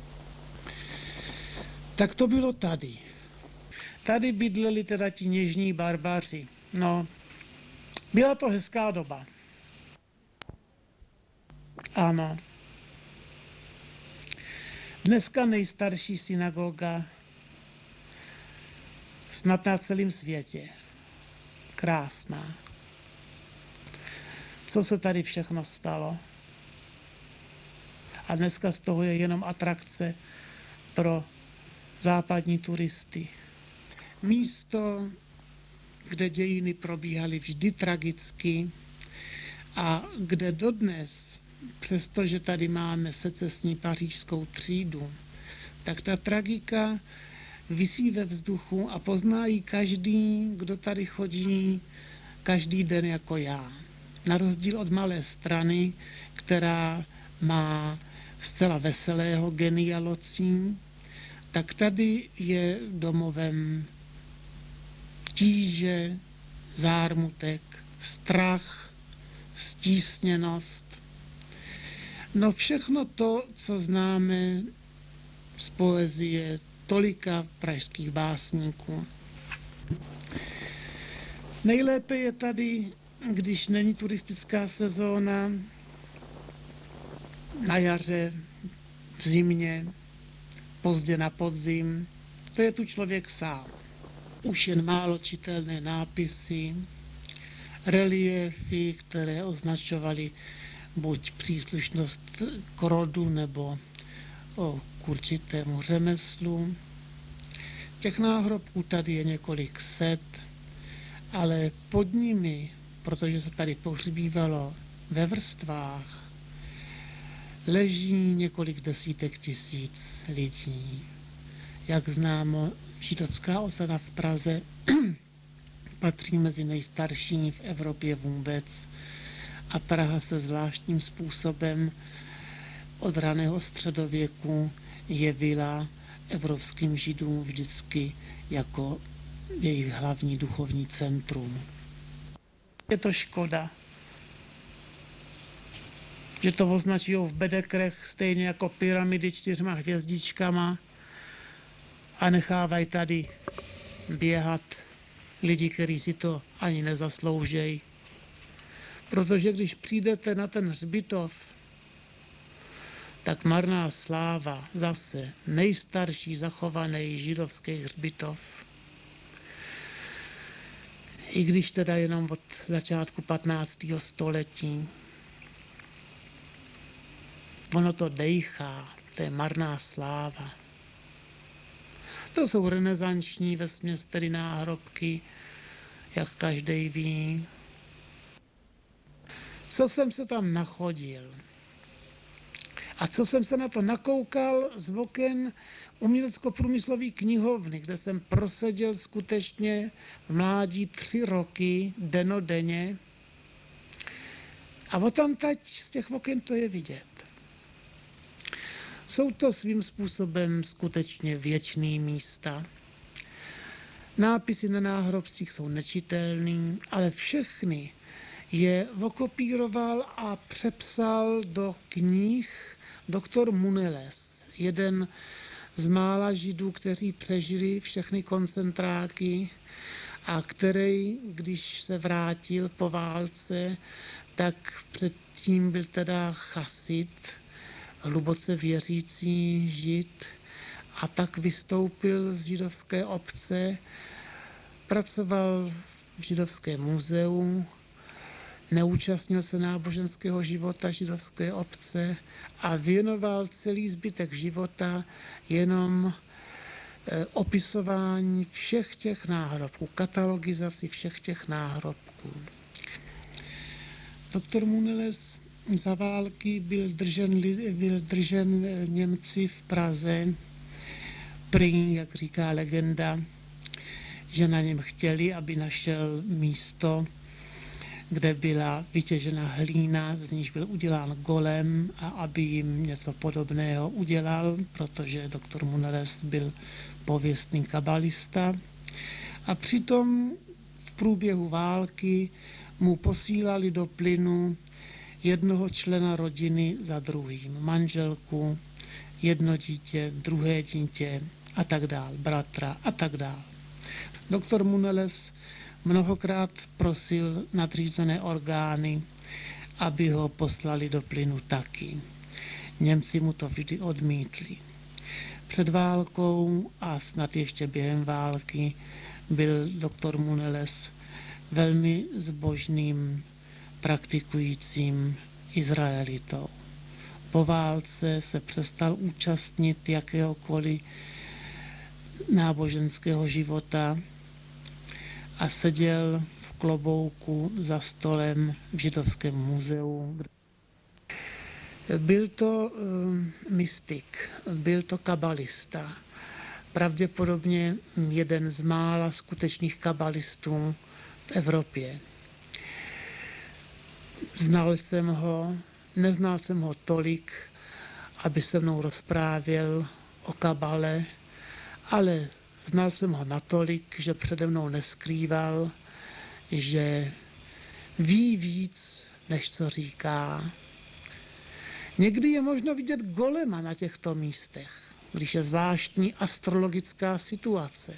Tak to bylo tady. Tady bydleli teda ti něžní barbaři. No, byla to hezká doba. Ano. Dneska nejstarší synagoga snad na celém světě. Krásná. Co se tady všechno stalo? A dneska z toho je jenom atrakce pro západní turisty. Místo, kde dějiny probíhaly vždy tragicky a kde dodnes, přestože tady máme secesní pařížskou třídu, tak ta tragika visí ve vzduchu a pozná ji každý, kdo tady chodí každý den jako já. Na rozdíl od Malé Strany, která má zcela veselého genia locí, tak tady je domovem tíže, zármutek, strach, stísněnost. No všechno to, co známe z poezie tolika pražských básníků. Nejlépe je tady, když není turistická sezóna, na jaře, v zimě, pozdě na podzim, to je tu člověk sám. Už jen málo čitelné nápisy, reliéfy, které označovaly buď příslušnost k rodu nebo o, k určitému řemeslu. Těch náhrobků tady je několik set, ale pod nimi, protože se tady pohřbívalo ve vrstvách, leží několik desítek tisíc lidí. Jak známo, židovská osada v Praze patří mezi nejstarší v Evropě vůbec a Praha se zvláštním způsobem od raného středověku jevila evropským židům vždycky jako jejich hlavní duchovní centrum. Je to škoda, že to označují v Bedekrech stejně jako pyramidy čtyřma hvězdičkama a nechávají tady běhat lidi, kteří si to ani nezasloužejí. Protože když přijdete na ten hřbitov, tak Marná sláva, zase nejstarší zachovaný židovský hřbitov, i když teda jenom od začátku patnáctého století, ono to dejchá, to je Marná sláva. To jsou renesanční vesměs tedy náhrobky, jak každý ví. Co jsem se tam nachodil a co jsem se na to nakoukal z oken umělecko-průmyslové knihovny, kde jsem proseděl skutečně v mládí tři roky, denodenně. A odtamtať z těch oken to je vidět. Jsou to svým způsobem skutečně věčný místa. Nápisy na náhrobcích jsou nečitelný, ale všechny je okopíroval a přepsal do knih doktor Muneles, jeden z mála Židů, kteří přežili všechny koncentráky a který, když se vrátil po válce, tak předtím byl teda chasid, hluboce věřící Žid, a pak vystoupil z židovské obce, pracoval v židovském muzeu, neúčastnil se náboženského života židovské obce a věnoval celý zbytek života jenom opisování všech těch náhrobků, katalogizaci všech těch náhrobků. Doktor Muneles za války byl držen, byl držen Němci v Praze, prý, jak říká legenda, že na něm chtěli, aby našel místo, kde byla vytěžena hlína, z níž byl udělán golem, a aby jim něco podobného udělal, protože doktor Muneles byl pověstný kabalista. A přitom v průběhu války mu posílali do plynu jednoho člena rodiny za druhým, manželku, jedno dítě, druhé dítě a tak dál, bratra a tak dál. Doktor Muneles mnohokrát prosil nadřízené orgány, aby ho poslali do plynu taky. Němci mu to vždy odmítli. Před válkou a snad ještě během války byl doktor Muneles velmi zbožným praktikujícím Izraelitou. Po válce se přestal účastnit jakéhokoliv náboženského života a seděl v klobouku za stolem v židovském muzeu. Byl to um, mystik, byl to kabalista, pravděpodobně jeden z mála skutečných kabalistů v Evropě. Znal jsem ho, neznal jsem ho tolik, aby se mnou rozprávěl o kabale, ale znal jsem ho natolik, že přede mnou neskrýval, že ví víc, než co říká. Někdy je možno vidět golema na těchto místech, když je zvláštní astrologická situace.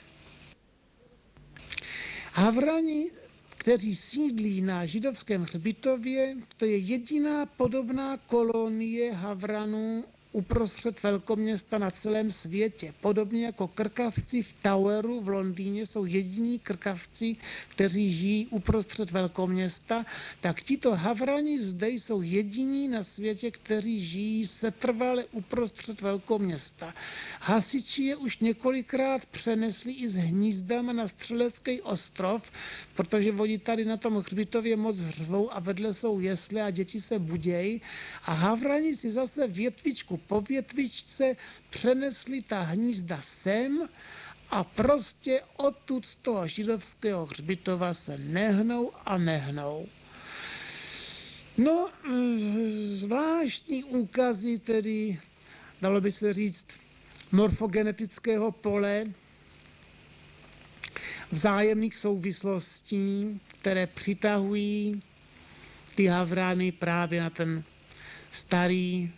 Havrani, kteří sídlí na židovském hřbitově, to je jediná podobná kolonie Havranů uprostřed velkoměsta na celém světě. Podobně jako krkavci v Toweru v Londýně jsou jediní krkavci, kteří žijí uprostřed velkoměsta, tak tito Havrani zde jsou jediní na světě, kteří žijí setrvale uprostřed velkoměsta. Hasiči je už několikrát přenesli i s hnízdama na Střelecký ostrov, protože oni tady na tom hřbitově moc hřvou a vedle jsou jesle a děti se budějí. A Havrani si zase větvičku po větvičce přenesli ta hnízda sem a prostě odtud z toho židovského hřbitova se nehnou a nehnou. No, zvláštní úkazy tedy, dalo by se říct, morfogenetického pole, vzájemných souvislostí, které přitahují ty Havrany právě na ten starý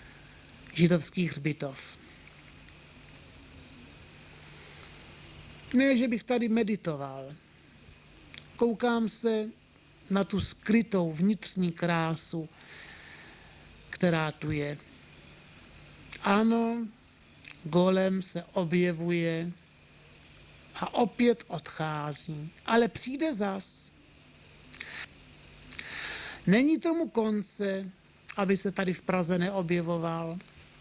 židovský hřbitov. Ne, že bych tady meditoval. Koukám se na tu skrytou vnitřní krásu, která tu je. Ano, golem se objevuje a opět odchází, ale přijde zas. Není tomu konce, aby se tady v Praze neobjevoval.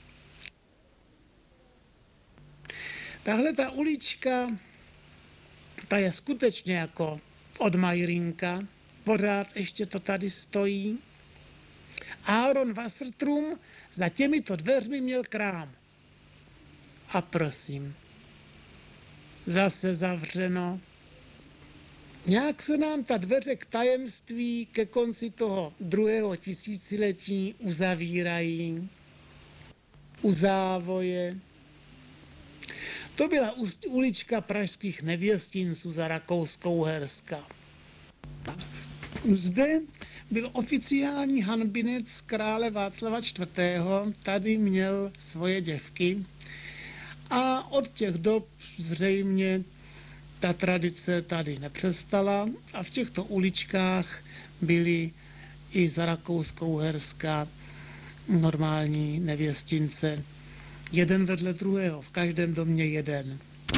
Tahle ta ulička, ta je skutečně jako od Majrínka, pořád ještě to tady stojí. Aaron Wassertrum za těmito dveřmi měl krám. A prosím, zase zavřeno. Nějak se nám ta dveře k tajemství ke konci toho druhého tisíciletí uzavírají. U závoje. To byla ulička pražských nevěstinců za Rakousko-Uherska. Zde byl oficiální hanbinec krále Václava čtvrtého. Tady měl svoje děvky a od těch dob zřejmě ta tradice tady nepřestala a v těchto uličkách byly i za Rakousko-Uherska normální nevěstince. Jeden vedle druhého, v každém domě jeden.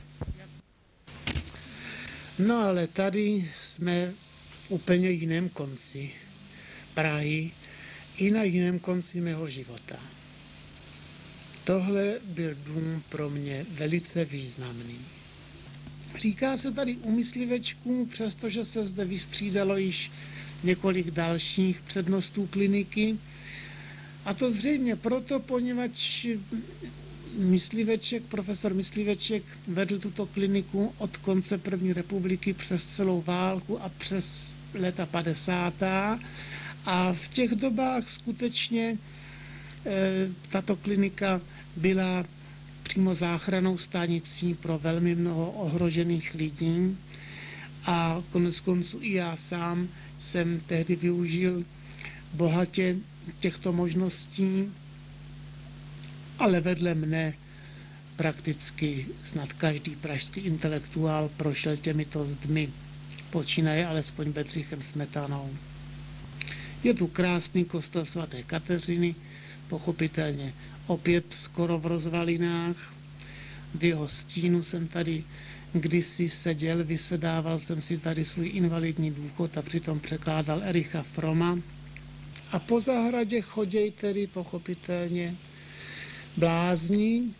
No ale tady jsme v úplně jiném konci Prahy i na jiném konci mého života. Tohle byl dům pro mě velice významný. Říká se tady u myslivečků, přestože se zde vystřídalo již několik dalších přednostů kliniky. A to zřejmě proto, poněvadž Mysliveček, profesor Mysliveček vedl tuto kliniku od konce první republiky přes celou válku a přes léta padesátá. A v těch dobách skutečně e, tato klinika byla přímo záchrannou stanicí pro velmi mnoho ohrožených lidí. A konec konců i já sám jsem tehdy využil bohatě těchto možností, ale vedle mne prakticky snad každý pražský intelektuál prošel těmito zdmi, počínaje alespoň Bedřichem Smetanou. Je tu krásný kostel svaté Kateřiny, pochopitelně opět skoro v rozvalinách. V jeho stínu jsem tady kdysi seděl, vysedával jsem si tady svůj invalidní důchod a přitom překládal Ericha Froma. A po zahradě choděj tedy pochopitelně blázni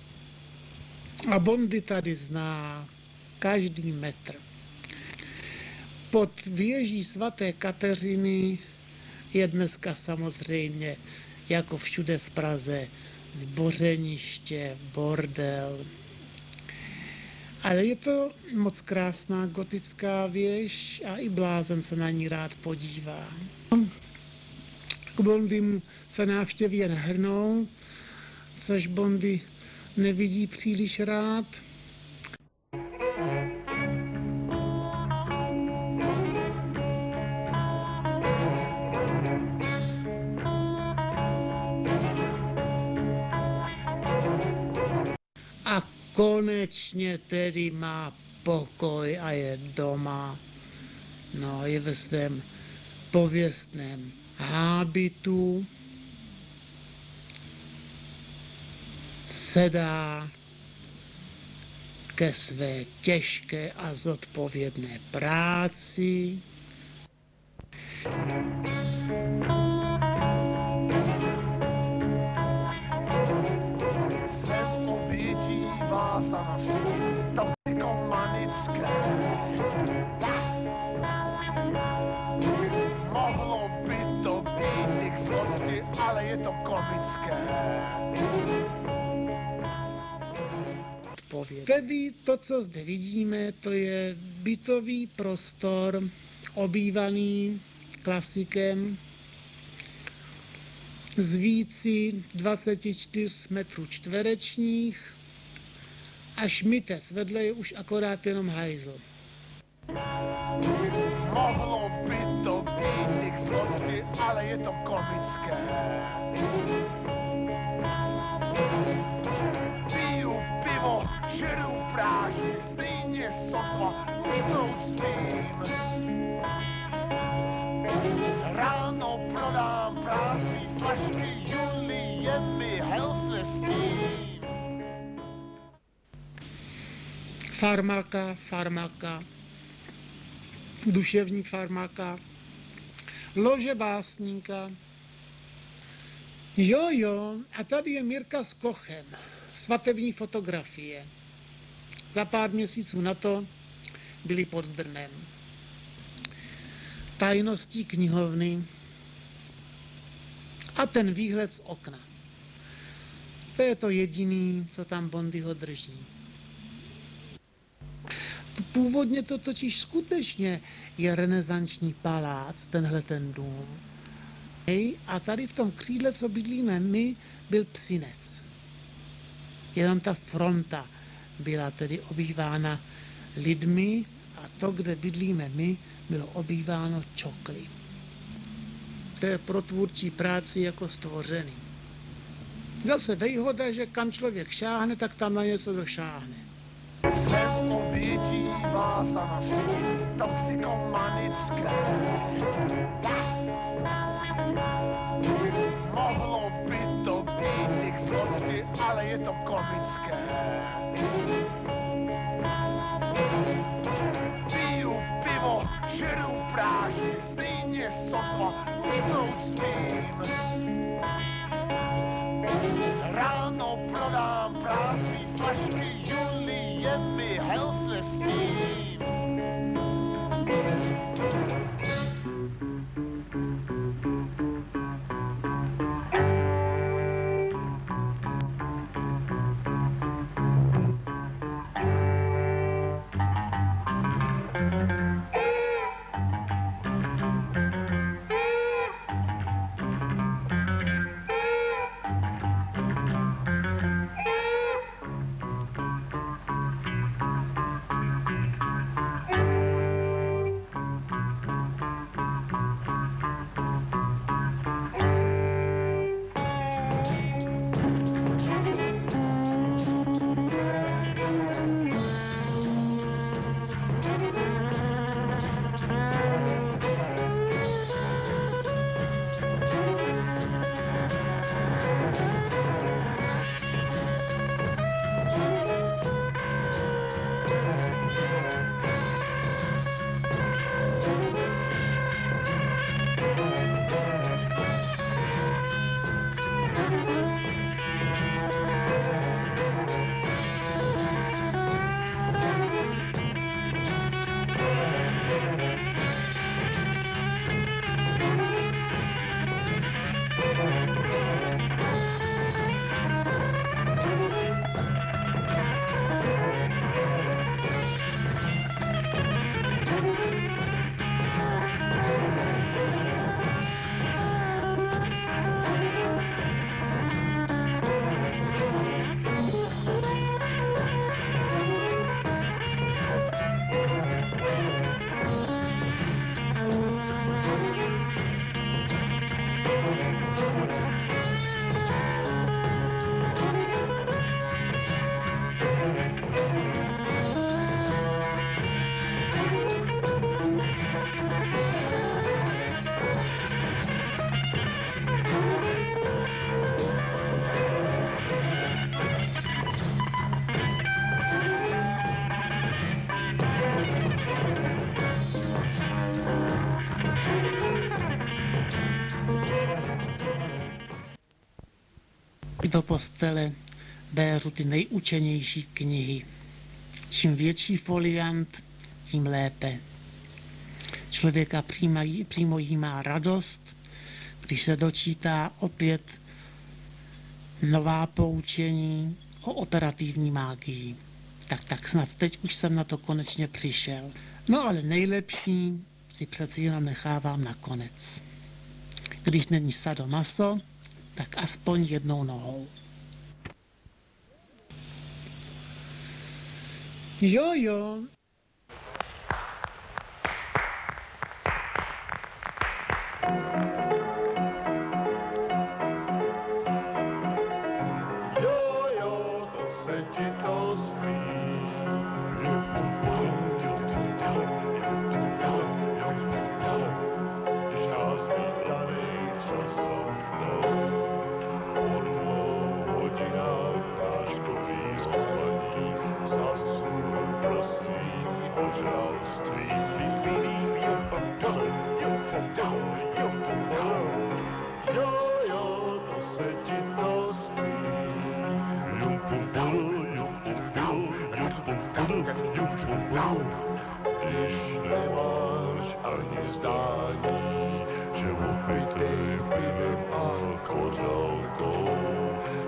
a Bondy tady zná každý metr. Pod věží svaté Kateřiny je dneska samozřejmě, jako všude v Praze, zbořeniště, bordel. Ale je to moc krásná gotická věž a i blázen se na ní rád podívá. K Bondym se návštěvy jen hrnou, což Bondy nevidí příliš rád. A konečně tedy má pokoj a je doma. No, je ve svém pověstném hábitu. Sedá ke své těžké a zodpovědné práci. Se obětí vázanosti toxikomanické. Mohlo by to být k zlosti, ale je to komické. Tedy to, co zde vidíme, to je bytový prostor obývaný klasikem z vící dvacet čtyři metrů čtverečních a šmitec. Vedle je už akorát jenom hajzl. Mohlo by to být k zlosti, ale je to komické. Piju pivo, žeru prášky, stejně je mi helpless teen. Farmaka, farmaka, duševní farmaka, lože básníka. Jo, jo, a tady je Mirka s Kochem, svatební fotografie. Za pár měsíců na to byli pod Brnem. Tajností knihovny a ten výhled z okna. To je to jediný, co tam Bondyho drží. Původně to totiž skutečně je renesanční palác, tenhle ten dům. A tady v tom křídle, co bydlíme my, byl Psinec. Jenom ta fronta byla tedy obývána lidmi a to, kde bydlíme my, bylo obýváno čokly. To je pro tvůrčí práci jako stvořený. Zase výhoda, že kam člověk šáhne, tak tam na něco došáhne. Jsem obětí vázanosti toxikomanické. Mohlo by to být k zlosti, ale je to komické. Piju pivo, žeru prášky, stejně sotva usnout smím. Ráno prodám prázdný flašky, Julie je mi helpless teen. Do postele béru ty nejučenější knihy. Čím větší foliant, tím lépe. Člověka přímo, přímo jí má radost, když se dočítá opět nová poučení o operativní mágii. Tak tak snad teď už jsem na to konečně přišel. No ale nejlepší si přeci jenom nechávám na konec. Když není sado maso, tak aspoň jednou nohou. Jo, jo. Jo, jo, to se ti to smí. Žázný planý, co so mnou odvozí.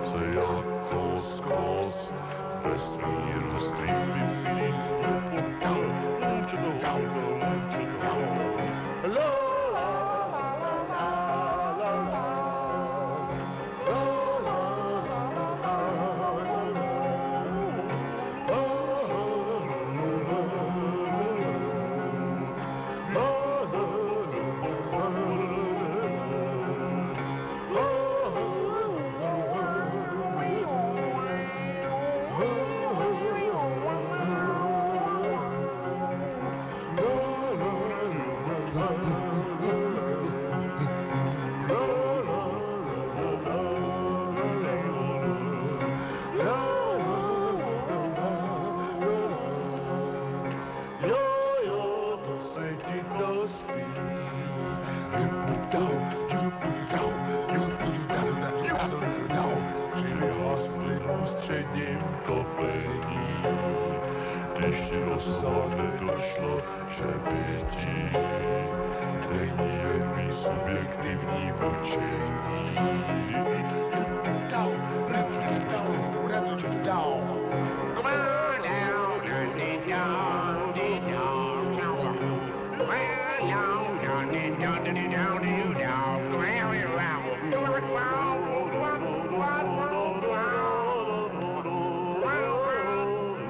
se jako skvost, vesmíru strým ústředním topení, ještě dosud nedošlo, že bytí není jen mý subjektivní učení.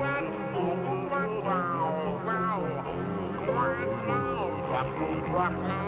Rock